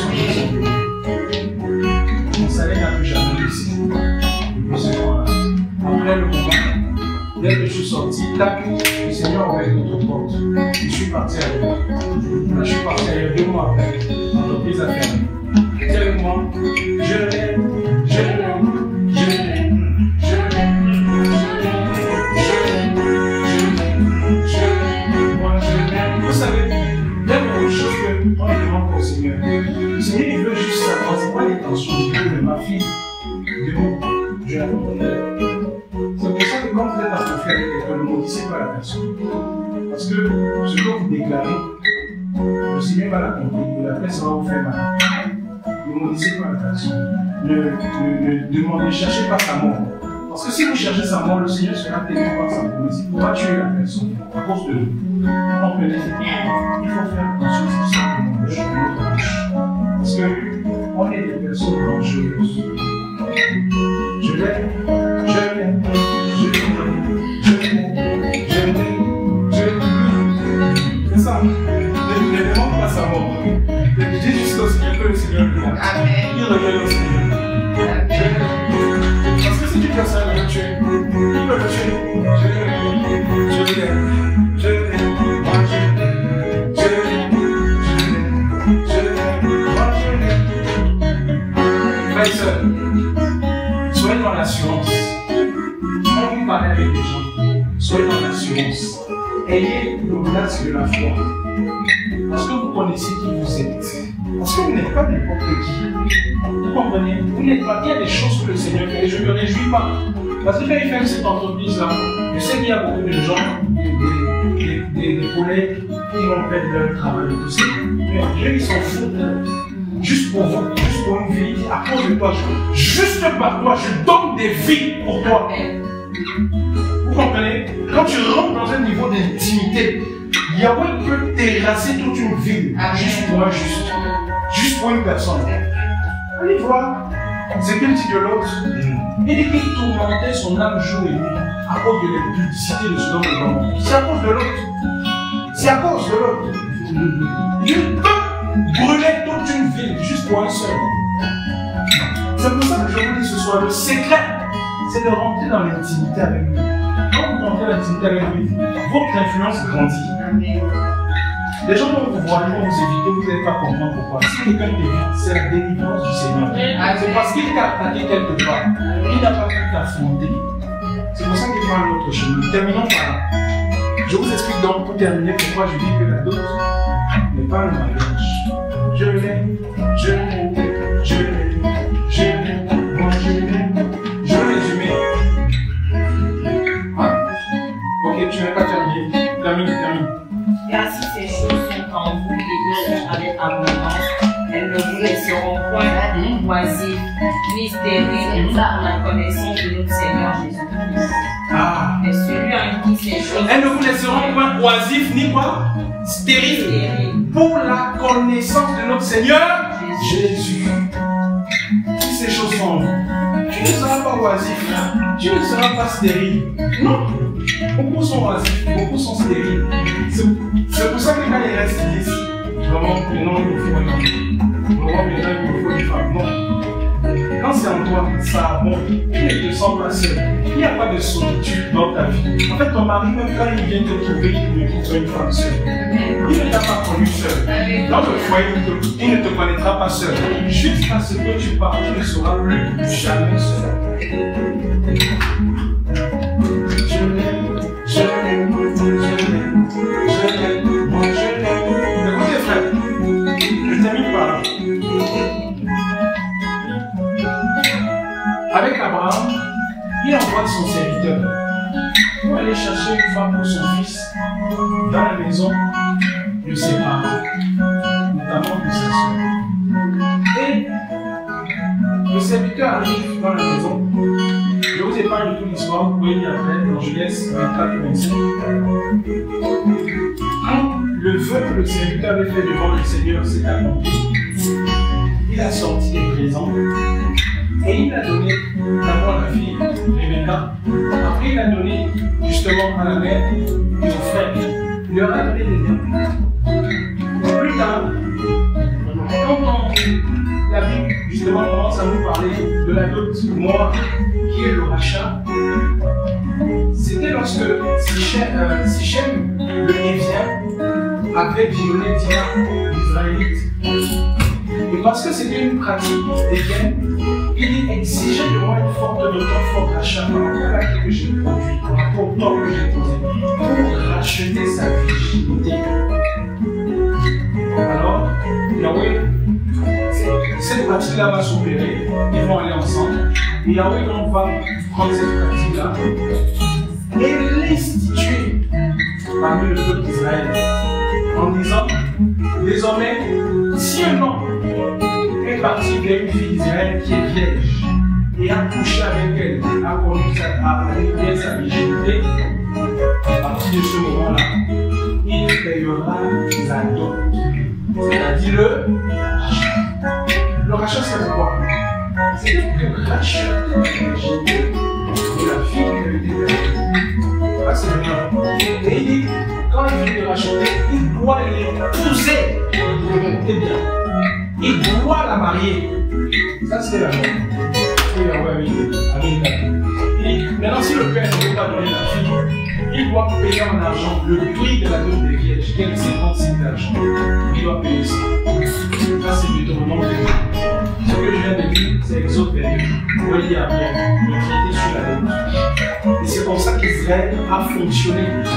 Mon salaire n'a plus jamais réussi. Après le combat, dès que je suis sorti, tac, le Seigneur a ouvert notre porte. Je suis parti ailleurs. Je suis parti ailleurs deux mois après. L'entreprise a fermé. Dis avec moi, je rêve, je rêve. attention, je dis, mais ma fille, Dieu, je la comprends. C'est pour ça que quand vous êtes en conflit avec quelqu'un, ne maudissez pas la personne. Parce que ce que vous déclarez, le Seigneur va l'accomplir et après ça va vous faire mal. Ne maudissez pas la personne. Ne, ne, ne demandez, ne cherchez pas sa mort. Parce que si vous cherchez sa mort, le Seigneur sera tellement par sa promesse. Il pourra tuer la personne à cause de vous. Vous comprenez? Il faut faire attention tout simplement de notre bouche. Parce qu'on est des personnes dangereuses. Je l'aime, je l'aime, je l'aime, je l'aime, je l'aime, je l'aime. C'est ça. Ne, ne demande pas sa mort. Dis juste au Seigneur que le Seigneur le garde. Il revient au Seigneur. Je l'aime. Parce que si tu fais ça, il va le tuer. Il va le tuer. Je l'aime, je l'aime, je l'aime, moi je l'aime, je l'aime, je l'aime, moi je l'aime. Frères et sœurs, soyez dans l'assurance. Quand vous parlez avec des gens, soyez dans l'assurance. Ayez l'audace de la foi. Parce que vous connaissez qui vous êtes. Parce que vous n'êtes pas n'importe qui. Vous comprenez? Vous n'êtes pas. Il y a des choses que le Seigneur fait et je ne me réjouis pas. Parce que quand il fait cette entreprise-là, je sais qu'il y a beaucoup de gens, des, des, des, des collègues qui vont perdre leur travail et tout ça. Mais Dieu, ils s'en foutent. Juste pour vous, juste pour une vie, à cause de toi, je, juste par toi, je donne des vies pour toi. Vous comprenez? Quand tu rentres dans un niveau d'intimité, Yahweh peut terrasser toute une ville, juste pour un juste, juste pour une personne. Allez voir, c'est qu'il dit de l'autre. Il dit qu'il tourmentait son âme jour et nuit à cause de l'impudicité de ce homme de l'homme. C'est à cause de l'autre. C'est à cause de l'autre. Dieu peut brûler toute une ville juste pour un seul. C'est pour ça que je vous dis ce soir, le secret, c'est de rentrer dans l'intimité avec lui. Quand vous rentrez dans l'intimité avec lui, votre influence grandit. Les gens vont vous voir, ils vont vous éviter, vous n'allez pas comprendre pourquoi. Si quelqu'un t'évite, c'est la délivrance du Seigneur. C'est parce qu'il t'a attaqué quelque part. Il n'a pas pu t'affronter. C'est pour ça qu'il prend un autre chemin. Terminons par là. Je vous explique donc pour terminer pourquoi je dis que la dot n'est pas le mariage. Je l'aime, je l'aime, je l'aime, je l'aime, moi je l'aime. Je vais résumer. Ah. Ok, tu n'as pas terminé. Termine, termine. Car si ces choses sont en vous et de avec abondance, elles ne vous laisseront point oisives ni stériles pour la connaissance de notre Seigneur Jésus-Christ. Ah. Mais celui en qui ces choses. Elles ne vous laisseront point oisifs ni quoi? Stériles. Pour la connaissance de notre Seigneur Jésus. Si ces choses sont en vous, tu ne seras pas oisif, tu ne seras pas stérile. Non. Beaucoup sont oisifs, beaucoup sont stériles. C'est pour ça que quand ils restent, ils disent vraiment, maintenant il nous faut un homme. Vraiment, maintenant il nous faut une femme. Non. Quand c'est en toi, ça abonde. Tu ne te sens pas seul. Il n'y a pas de solitude dans ta vie. En fait, ton mari, même quand il vient te trouver, il ne trouve une femme seule. Il ne t'a pas connu seul. Dans le foyer, il ne te connaîtra pas seul. Jusqu'à ce que tu pars, tu ne seras plus jamais seul. Je l'aime, je l'aime, je l'aime, je l'aime, moi je l'aime. Écoutez frère, je termine par là. Avec Abraham, il envoie son serviteur pour aller chercher une femme pour son fils dans la maison de ses parents, notamment de sa soeur. Et le serviteur arrive dans la maison. Je vous épargne toute l'histoire, vous pouvez lire après dans Genèse vingt-quatre vingt-cinq. Quand le vœu que le serviteur avait fait devant le Seigneur s'est accompli, il a sorti des présents. Et il a donné d'abord la fille, Rebecca. Après, il a donné justement à la mère et aux frères. Il leur a donné des biens. Plus tard, quand on, la Bible justement commence à nous parler de la dot Moab, qui est le rachat, c'était lorsque Sichem, euh, Sichem le Hévien, avait violé Dina, l'Israélite. Et parce que c'était une pratique dégaine, il exigeait de moi une forte note, un fort rachat par rapport à ce que j'ai produit, par rapport au temps que j'ai posé, pour racheter sa virginité. Alors, Yahweh, cette pratique-là va s'opérer, ils vont aller ensemble. Et Yahweh donc va prendre cette pratique-là et l'instituer parmi le peuple d'Israël en disant, désormais, si un homme est parti vers une fille d'Israël qui est vierge et a couché avec elle, a connu sa, a récupéré sa virginité, à partir de ce moment-là, il payera la dot. C'est-à-dire le rachat. Le rachat, c'est quoi? C'est que racheter la virginité de la fille qui avait été perdue. Là, c'est le nom. Et il dit, quand il vient de racheter, il doit l'épouser. Écoutez bien. Il doit la marier. Ça, c'est la norme. Il dit, maintenant, si le père ne veut pas donner la fille, il doit payer en argent le prix de la dot des vierges, qui est de cinquante-six d'argent. Il doit payer ça. Ça, c'est du Deutéronome. Ce que je viens de dire, c'est Exode vingt-deux. Vous voyez après, le traité sur la dot. Et c'est comme ça qu'Israël a fonctionné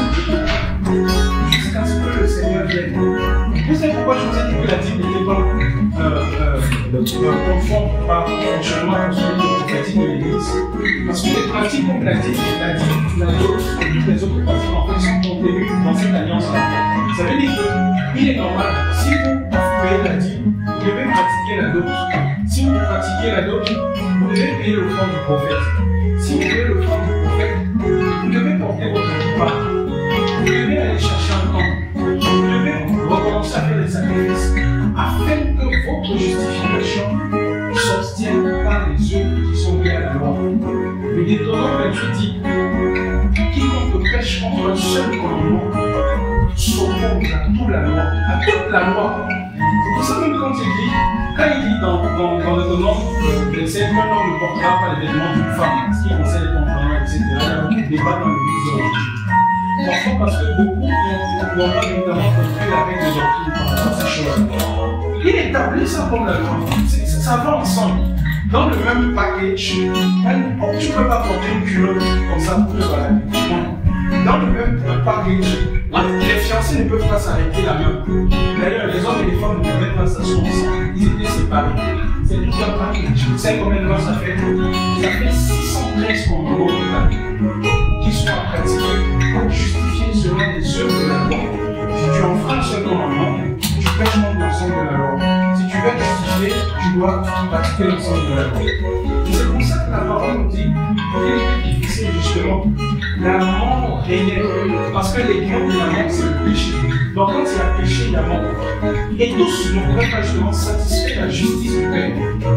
jusqu'à ce que le Seigneur vienne. Vous savez pourquoi je vous ai dit que la dîme n'était pas euh, euh, conforme par fonctionnement pour celui de pratique de l'Église? Parce que les pratiques comme la dîme, la dîme, la dot et toutes les autres pratiques en fait sont contenues dans cette alliance-là. Ça veut dire qu'il est normal, si vous payez la dîme, vous devez pratiquer la dot. Si vous pratiquez la dot, vous devez payer l'offrande du prophète. Si vous payez l'offrande du prophète, vous devez porter votre kippa. Vous devez aller chercher un camp. Vous devez recommencer à faire des sacrifices afin que votre justification s'obtienne par les œuvres qui sont liées à la loi. Le Deutéronome vingt-huit dit, quiconque pêche contre un seul commandement s'oppose à toute la loi, à toute la loi. C'est pour ça même quand il dit, quand il dit dans, dans, dans le Deutéronome vingt-cinq, un homme ne portera pas les vêtements d'une femme, ce qui concerne les comportements, et cetera. Il y a beaucoup de débats dans l'église aujourd'hui. Parfois parce que beaucoup n'ont pas notamment compris la règle de doctrine par rapport à ces choses. Il établit ça comme la loi. Ça va ensemble. Dans le même package, tu ne peux pas porter une culotte comme ça pour te balader. Dans le même package, les fiancés ne peuvent pas s'arrêter la main. D'ailleurs, les hommes et les femmes ne pouvaient pas s'asseoir ensemble. Ils étaient séparés. C'est tout un package. Vous savez combien de temps ça fait? Ça fait six cent treize commandements qui sont à pratiquer, justifiés selon les œuvres de la loi. Si tu enfreins ce commandement, tu pêches contre l'ensemble de la loi. Si tu veux justifier, tu dois pratiquer l'ensemble de la loi. C'est pour ça que la parole nous dit qu'il est difficile justement. La mort régnait, parce que les liens de la mort, c'est le péché. Donc quand il y a péché, il y a mort. Et tous ne pourraient pas justement satisfaire la justice du Père.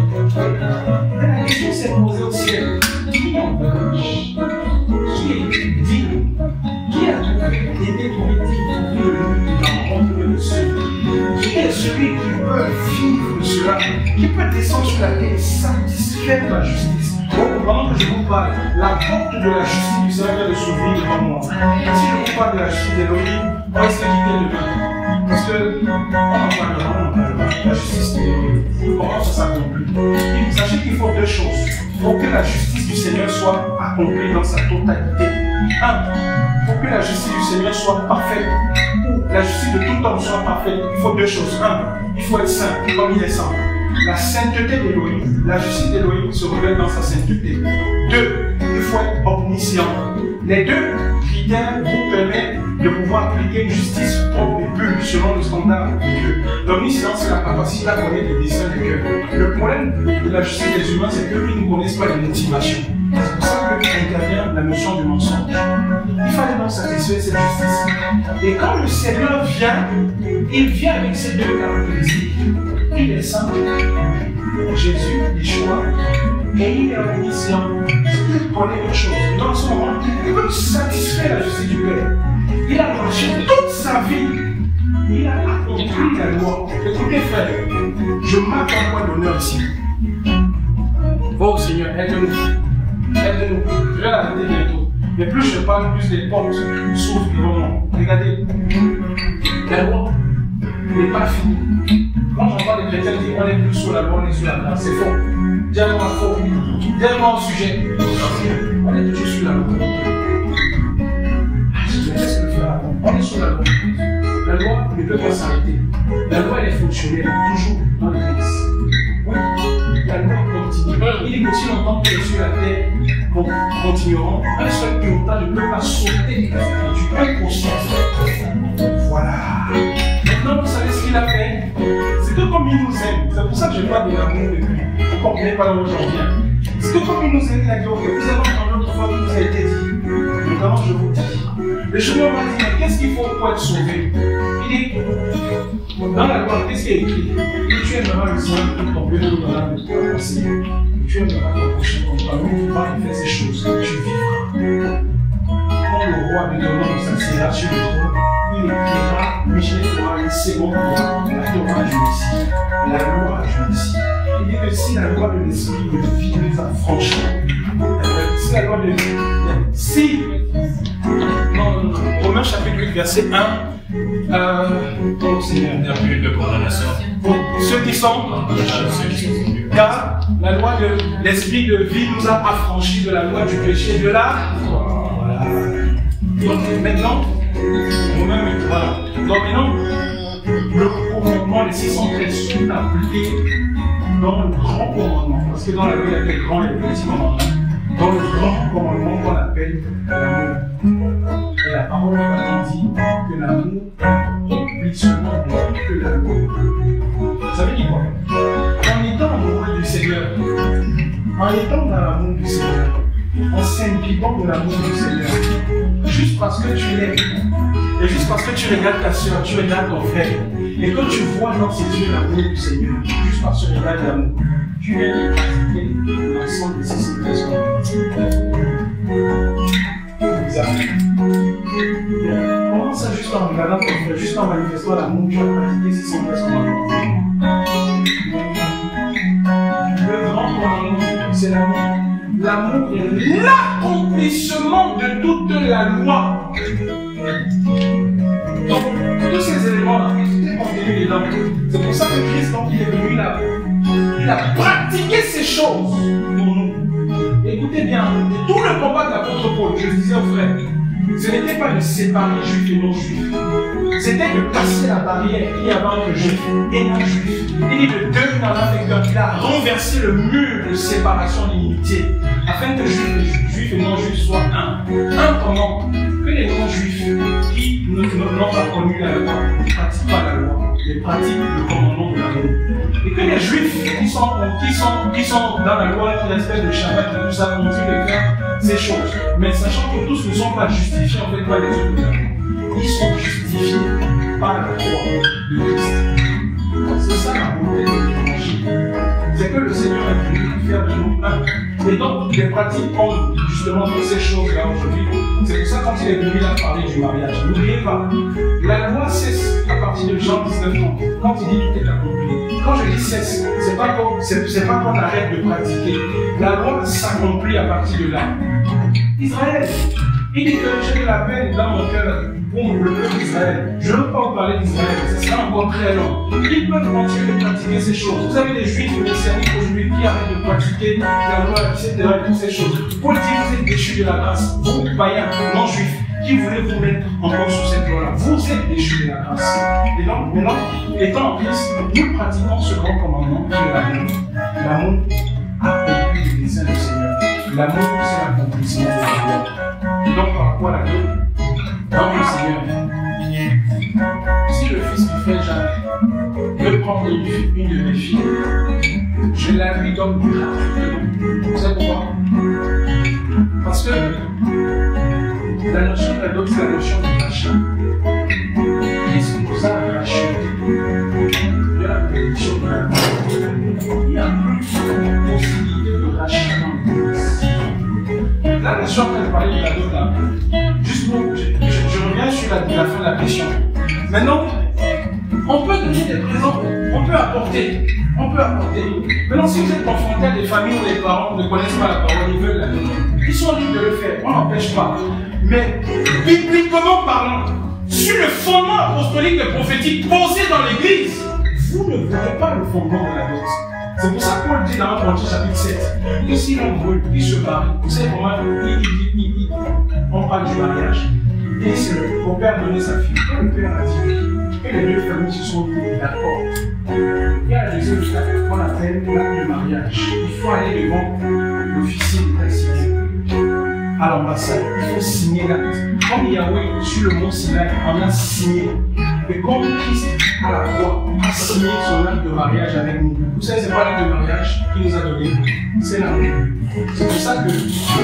La question s'est posée au ciel. Qui en veut? Qui est digne? Qui a trouvé l'idée pour être digne de lui dans le monde? Qui est celui qui peut vivre cela, qui peut descendre sur la terre et satisfaire la justice? Donc, pendant que je vous parle, la porte de la justice du Seigneur vient de s'ouvrir devant moi. Si je vous parle de la justice d'Élohim, on va se quitter demain. Parce que, on en parlera, on en parlera. La justice d'Élohim, comment ça s'accomplit? Sachez qu'il faut deux choses. Il faut que la justice du Seigneur soit accomplie dans sa totalité. Un, pour que la justice du Seigneur soit parfaite, ou la justice de tout homme soit parfaite, il faut deux choses. Un, il faut être saint, comme il est saint. La sainteté d'Élohim, la justice d'Élohim se révèle dans sa sainteté. Deux, il faut être omniscient. Les deux critères vous permettent de pouvoir appliquer une justice propre et pure selon le standard de Dieu. L'omniscience, c'est la capacité à connaître les desseins du cœur. Le problème de la justice des humains, c'est qu'ils ne connaissent pas les motivations. C'est pour ça qu'intervient la notion du mensonge. Il fallait donc satisfaire cette justice. Et quand le Seigneur vient, il vient avec ces deux caractéristiques. Il est saint, Jésus, Yeshua, et il est omniscient. Il connaît quelque chose. Dans ce moment, il veut satisfaire la justice du Père. Il a marché toute sa vie. Il a accompli la loi. Écoutez, frère, je marque un point d'honneur ici. Oh Seigneur, aide-nous. Aide-nous. Je vais l'arrêter bientôt. Mais plus je parle, plus les portes s'ouvrent devant moi. Regardez. La loi n'est pas finie. Quand j'entends les chrétiens dire on est plus sous la loi, on est sous la grâce, c'est faux. Dis-moi faux. Dis-moi au sujet. On est toujours sous la loi. Je laisse le faire avant. On est sous la loi. La loi ne peut pas s'arrêter. La loi elle est fonctionnelle toujours dans l'église. Oui. dit qu'aussi longtemps que les cieux et la terre continueront, un seul iota ne peut pas sauter. Tu peux conscience. Voilà. Maintenant, vous savez ce qu'il a fait? C'est que comme il nous aime, c'est pour ça que je parle de l'amour de lui. Vous ne comprenez pas là où j'en viens. C'est que comme il nous aime, il a dit, ok, vous avez entendu l'autre fois que vous avez été dit. Maintenant, je vous dis. Le chemin m'a dit, mais qu'est-ce qu'il faut pour être sauvé? Il dit, dans la loi, qu'est-ce qui est écrit? Que tu aimeras le Seigneur de tout ton cœur, de ton âme, de ton pensée. Tu aimeras ton prochain comme toi-même, tu vas faire ces choses, tu vivras. Quand le roi de Dieu s'assiera sur le trône, il écrira, Michel fera une seconde loi, la Torah ici, la loi ici. Il dit que si la loi de l'esprit de vie nous a franchis, si la loi de vie, si, non, non, non, Romains chapitre huit, verset un, euh, oh Seigneur, il n'y a plus de condamnation. Pour ceux qui sont, car la loi de l'esprit de vie nous a affranchis de la loi du péché de la. Voilà. Donc maintenant, Romains, voilà. Donc maintenant, le commandement des six cent treize sont appliqués dans le grand commandement. Parce que dans la Bible, il y a des grands et des petits commandements. Dans le grand commandement qu'on appelle l'amour. Et la parole de Dieu dit que l'amour est seulement que l'amour. Vous savez qui quoi? En étant amoureux du Seigneur, en étant dans l'amour du Seigneur, en s'impliquant de l'amour du Seigneur, juste parce que tu l'aimes, et juste parce que tu regardes ta soeur, tu regardes ton frère, et que tu vois dans ses yeux l'amour du Seigneur, juste parce que tu regardes l'amour, tu viens de pratiquer l'ensemble de ces situations. Bizarre. Comment ça, juste en regardant ton frère, juste en manifestant l'amour, tu vas pratiquer ces situations? Le grand commandement, c'est l'amour. L'amour est l'accomplissement de toute la loi. Donc, tous ces éléments-là, tout est contenu dedans. C'est pour ça que Christ, quand il est venu là, il a pratiqué ces choses pour nous. Écoutez bien, tout le combat de l'apôtre Paul, je disais aux frères, ce n'était pas de séparer juifs et non-juifs. C'était de casser la barrière qu'il y avait entre juifs et non-juifs. Il dit de deux dans l'affecteur. Il a renversé le mur de séparation d'unité afin que juifs, juifs et non-juifs soient un. Un comment? Que les non-juifs qui n'ont pas connu la loi ne pratiquent pas la loi, mais pratiquent le commandement de la loi. Et que les juifs qui sont, qui sont, qui sont dans la loi, qui respectent le Shabbat, et tout ça, continuent de faire ces choses. Mais sachant que tous ne sont pas justifiés en fait par les œuvres de la loi. Ils sont justifiés par la croix de Christ. C'est ça la volonté de l'évangile. C'est que le Seigneur a voulu faire de nous un. Et donc, les pratiques ont justement toutes ces choses-là aujourd'hui. C'est pour ça quand il est venu là parler du mariage. N'oubliez pas, la loi cesse à partir de Jean dix-neuf ans. Quand il dit tout est accompli. Quand je dis cesse, c'est pas qu'on c'est pas qu'on arrête de pratiquer. La loi s'accomplit à partir de là. Israël, il dit que j'ai de la peine dans mon cœur pour le peuple d'Israël. Je ne veux pas vous parler d'Israël, ce sera encore très long. Ils peuvent continuer de pratiquer ces choses. Vous avez des juifs messianiques aujourd'hui qui arrêtent de pratiquer la loi, et cetera et toutes ces choses. Pour dire que vous êtes déchus de la grâce, vous, païens, non-juifs, qui voulez vous mettre encore sous cette loi-là, vous êtes déchus de la grâce. Et donc, maintenant, étant en Christ, nous pratiquons ce grand commandement qui est l'amour. L'amour accomplit les desseins du Seigneur. L'amour, c'est l'accomplissement de la loi. Et donc, par rapport à la loi, dans le Seigneur, si le fils du frère Jacques veut prendre une, une de mes filles, je la lui donne gratuitement. Vous savez pourquoi? Parce que la notion de la dot, c'est la notion de rachat. Qu'est-ce qui nous a racheté de la bénédiction de la vie? Il y a plus de possibilité de rachat dans le monde. Là, je suis en train de parler de la dot là. Juste pour, je, je, je reviens sur la, la fin de la question. Maintenant, on peut donner des présents, on peut apporter, on peut apporter. Maintenant, si vous êtes confronté à des familles où les parents ne connaissent pas la parole, ils veulent la donner, ils sont libres de le faire, on n'empêche pas. Mais, bibliquement parlant, sur le fondement apostolique et prophétique posé dans l'église, vous ne verrez pas le fondement de la dot. C'est pour ça que Paul dit dans un Corinthiens chapitre sept que si l'on veut, il se marie. Vous savez comment il, il, il, il, on parle du mariage. Et c'est le père donner sa fille. Quand le père a dit que les deux familles se sont d'accord, il y a la deuxième étape qu'on appelle l'acte de mariage. Il faut aller devant l'officier d'état civil à l'ambassade. Il faut signer l'acte. Comme Yahweh sur le mont Sinaï en a signé. Et comme Christ à la croix a signé son acte de mariage avec nous. Vous savez, c'est pas l'acte de mariage qu'il nous a donné. C'est l'amour. C'est pour ça que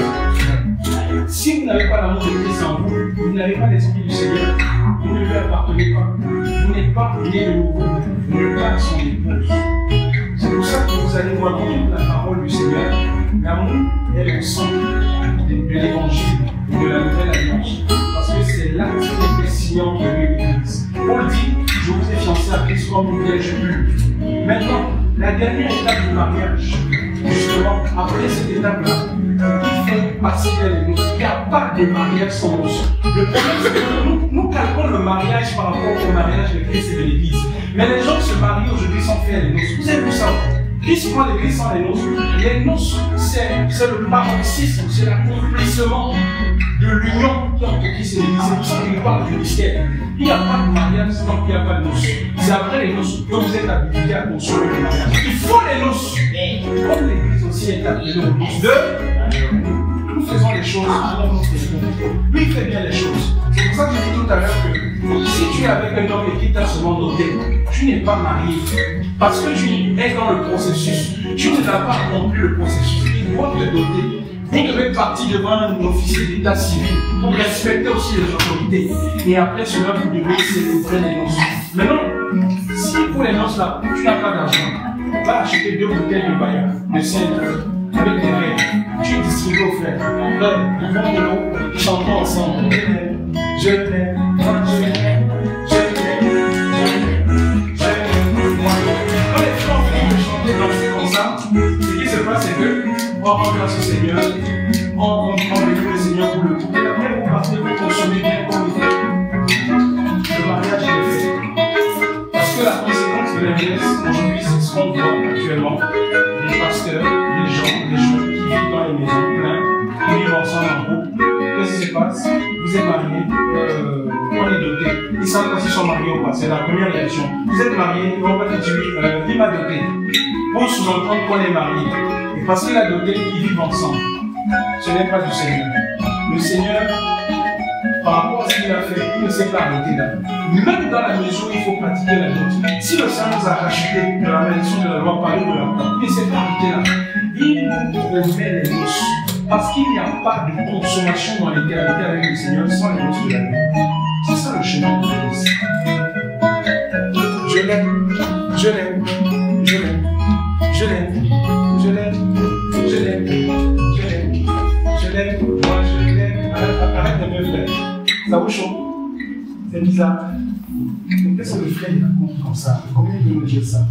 si vous n'avez pas l'amour de Christ en vous, vous n'avez pas l'esprit du Seigneur, vous ne lui appartenez pas. Vous n'êtes pas né de nouveau. Vous n'êtes pas son épouse. C'est pour ça que vous allez voir dans la parole du Seigneur. L'amour est le centre de l'évangile, de la nouvelle alliance. Parce que c'est l'acte qui est signant de l'Église. Paul dit, je vous ai fiancé à Christ comme une vierge pure. Maintenant, la dernière étape du mariage, justement, après cette étape-là, il faut passer vers les noces. Il n'y a pas de mariage sans noces. Le problème, c'est que nous, nous calculons le mariage par rapport au mariage de Christ et de l'Église. Mais les gens se marient aujourd'hui sans faire les noces. Vous avez vu ça? Christ prend l'Église sans les noces. Les noces, c'est le paroxysme, c'est l'accomplissement de l'union qui entre Christ et l'Église. C'est pour ça qu'il parle du mystère. Il n'y a pas de mariage tant qu'il n'y a pas de noces. C'est après les noces que vous êtes habilité à construire le mariage. Il faut les noces. Comme l'Église aussi est appelée aux noces de, nous faisons les choses selon notre esprit. Lui, il fait bien les choses. C'est pour ça que j'ai dit tout à l'heure que si tu es avec un homme et qui t'a seulement doté, tu n'es pas marié. Parce que tu es dans le processus. Tu ne l'as pas accompli le processus. Il doit te doter. Vous devez partir devant un officier d'état civil pour respecter aussi les autorités. Et après cela, vous devez célébrer les noces. Maintenant, si pour les noces là, tu n'as pas d'argent, va acheter deux bouteilles de Baya, de cinq avec des verres. Tu distribues aux frères. Frère, ils vont de l'eau, chantons ensemble. Je l'aime, moi je l'aime, je l'aime, je l'aime, je l'aime, moi. Quand les frères ont de chanter, danser comme ça, ce qui se passe, c'est que on rend grâce au Seigneur, on, on, on bénit le Seigneur pour le tout. Et après, vous partez, vous consommez bien comme il est. Le mariage est fait. Parce que la conséquence de l'inverse, aujourd'hui, c'est ce qu'on voit actuellement. Les pasteurs, les gens, les gens qui vivent dans les maisons pleines, qui vivent ensemble en groupe. Qu'est-ce qui se passe? Vous êtes mariés, euh, on est doté. Ils ne savent pas s'ils sont mariés ou pas. C'est la première réaction. Vous êtes mariés, on va te dire, euh, il m'a doté. Pour sous-entendre qu'on est marié. Et parce qu'il a doté, ils vivent ensemble. Ce n'est pas du Seigneur. Le Seigneur, par rapport à ce qu'il a fait, il ne s'est pas arrêté là. Même dans la maison, il faut pratiquer la dot. Si le Seigneur nous a racheté de la malédiction de la loi, parler de la loi, il ne s'est pas arrêté là. Il nous remet les noces. Parce qu'il n'y a pas de consommation dans l'éternité avec le Seigneur sans les noces de la vie. C'est ça le chemin de l'Église. Je l'aime, je l'aime, je l'aime, je l'aime, je l'aime, je l'aime, je l'aime, je l'aime, moi je l'aime. Arrête de me faire. Ça vous chaud? C'est bizarre. Mais qu'est-ce que le frère raconte comme ça? Combien il peut me dire ça?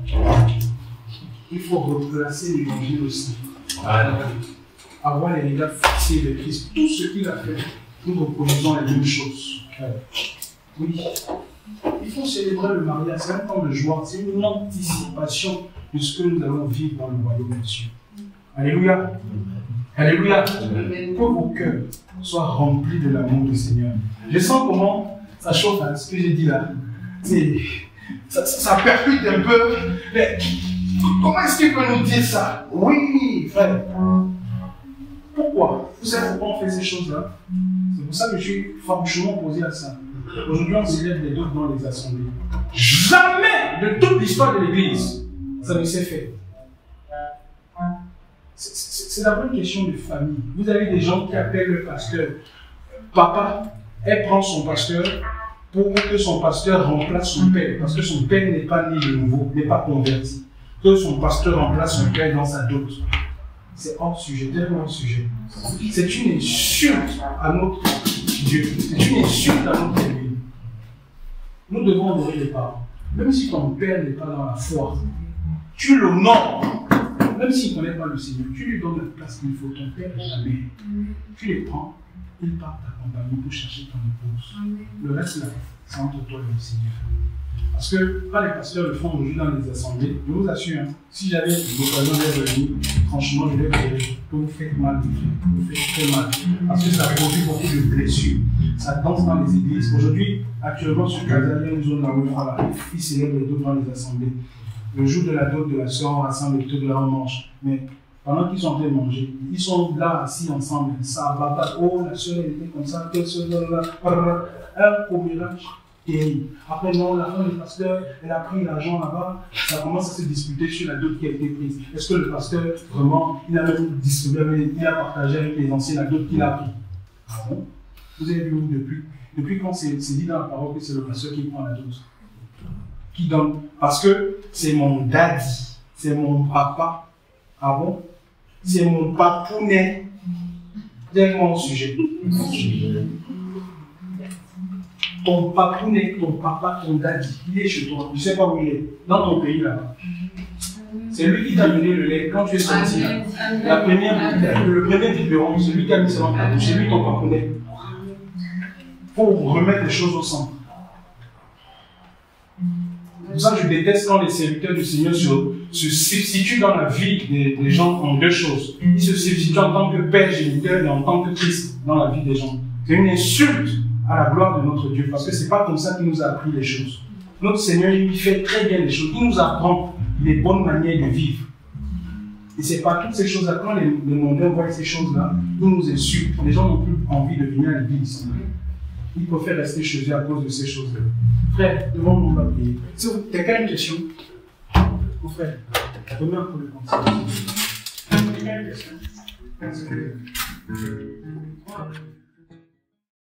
Il faut replacer l'évangile aussi. Avoir les regards fixés de Christ. Tout ce qu'il a fait, nous reproduisons les mêmes choses. Oui. Il faut célébrer le mariage, c'est un temps de joie, c'est une anticipation de ce que nous allons vivre dans le royaume de Dieu. Alléluia. Alléluia. Que vos cœurs soient remplis de l'amour du Seigneur. Je sens comment ça chauffe, hein, ce que j'ai dit là. Ça, ça, ça percute un peu. Mais comment est-ce qu'il peut nous dire ça? Oui, frère. Pourquoi? Vous savez pourquoi on fait ces choses-là? C'est pour ça que je suis franchement posé à ça. Aujourd'hui, on s'élève les doutes dans les assemblées. Jamais de toute l'histoire de l'Église, ça ne s'est fait. C'est la bonne question de famille. Vous avez des gens qui appellent le pasteur papa, elle prend son pasteur pour que son pasteur remplace son père, parce que son père n'est pas né de nouveau, n'est pas converti. Que son pasteur remplace son père dans sa dot. C'est hors sujet, tellement hors sujet. C'est une insulte à notre Dieu. C'est une insulte à notre Dieu. Nous devons honorer les parents. Même si ton père n'est pas dans la foi, tu l'honores. Même s'il ne connaît pas le Seigneur, tu lui donnes la place qu'il faut. Ton père et ta mère. Tu les prends, ils partent t'accompagner pour chercher ton épouse. Le reste là, c'est entre toi et le Seigneur. Parce que quand les pasteurs le font aujourd'hui dans les assemblées, je vous assure, hein, si j'avais l'occasion d'être venu, franchement, je vais vous dire que vous faites mal, vous faites très mal. Parce que ça produit beaucoup de blessures. Ça danse dans les églises. Aujourd'hui, actuellement, sur Casa, il y a une zone là où ils célèbrent les deux dans les assemblées. le jour de la dot de la soeur, on rassemble et tout là, on mange. Mais pendant qu'ils sont en train de manger, ils sont là assis ensemble, ça va, oh la soeur elle était comme ça, telle soeur, là, là, un commérage terrible. Après, non, la femme du pasteur, elle a pris l'argent là-bas, ça commence à se disputer sur la dot qui a été prise. Est-ce que le pasteur, vraiment, il a même distribué, il a partagé avec les anciens la dot qu'il a pris? Ah bon? Vous avez vu depuis, depuis quand c'est dit dans la parole que c'est le pasteur qui prend la dot? Qui donne? Parce que c'est mon daddy, c'est mon papa. Ah bon? C'est mon papounet. Dis-moi au sujet. Ton papounet, ton papa, ton daddy, il est chez toi. Je ne sais pas où il est. Dans ton pays là-bas. C'est lui qui t'a donné le lait quand tu es sorti là. La première, le premier biberon, c'est lui qui a mis ça dans ta bouche. C'est lui ton papounet. Il faut remettre les choses au centre. C'est pour ça que je déteste quand les serviteurs du Seigneur se, se substituent dans la vie des, des gens en deux choses. Ils se substituent en tant que Père géniteur et en tant que Christ dans la vie des gens. C'est une insulte à la gloire de notre Dieu, parce que c'est pas comme ça qu'il nous a appris les choses. Notre Seigneur, il fait très bien les choses. Il nous apprend les bonnes manières de vivre. Et c'est pas toutes ces choses-là. Quand les, les mondains voient ces choses-là, ils nous insultent. Les gens n'ont plus envie de venir à l'église. Ils préfèrent rester chez eux à cause de ces choses-là. Frère, devant nous, on va prier. Si quelqu'un a une question, mon frère, remets un peu le conseil. Quelqu'un a une question?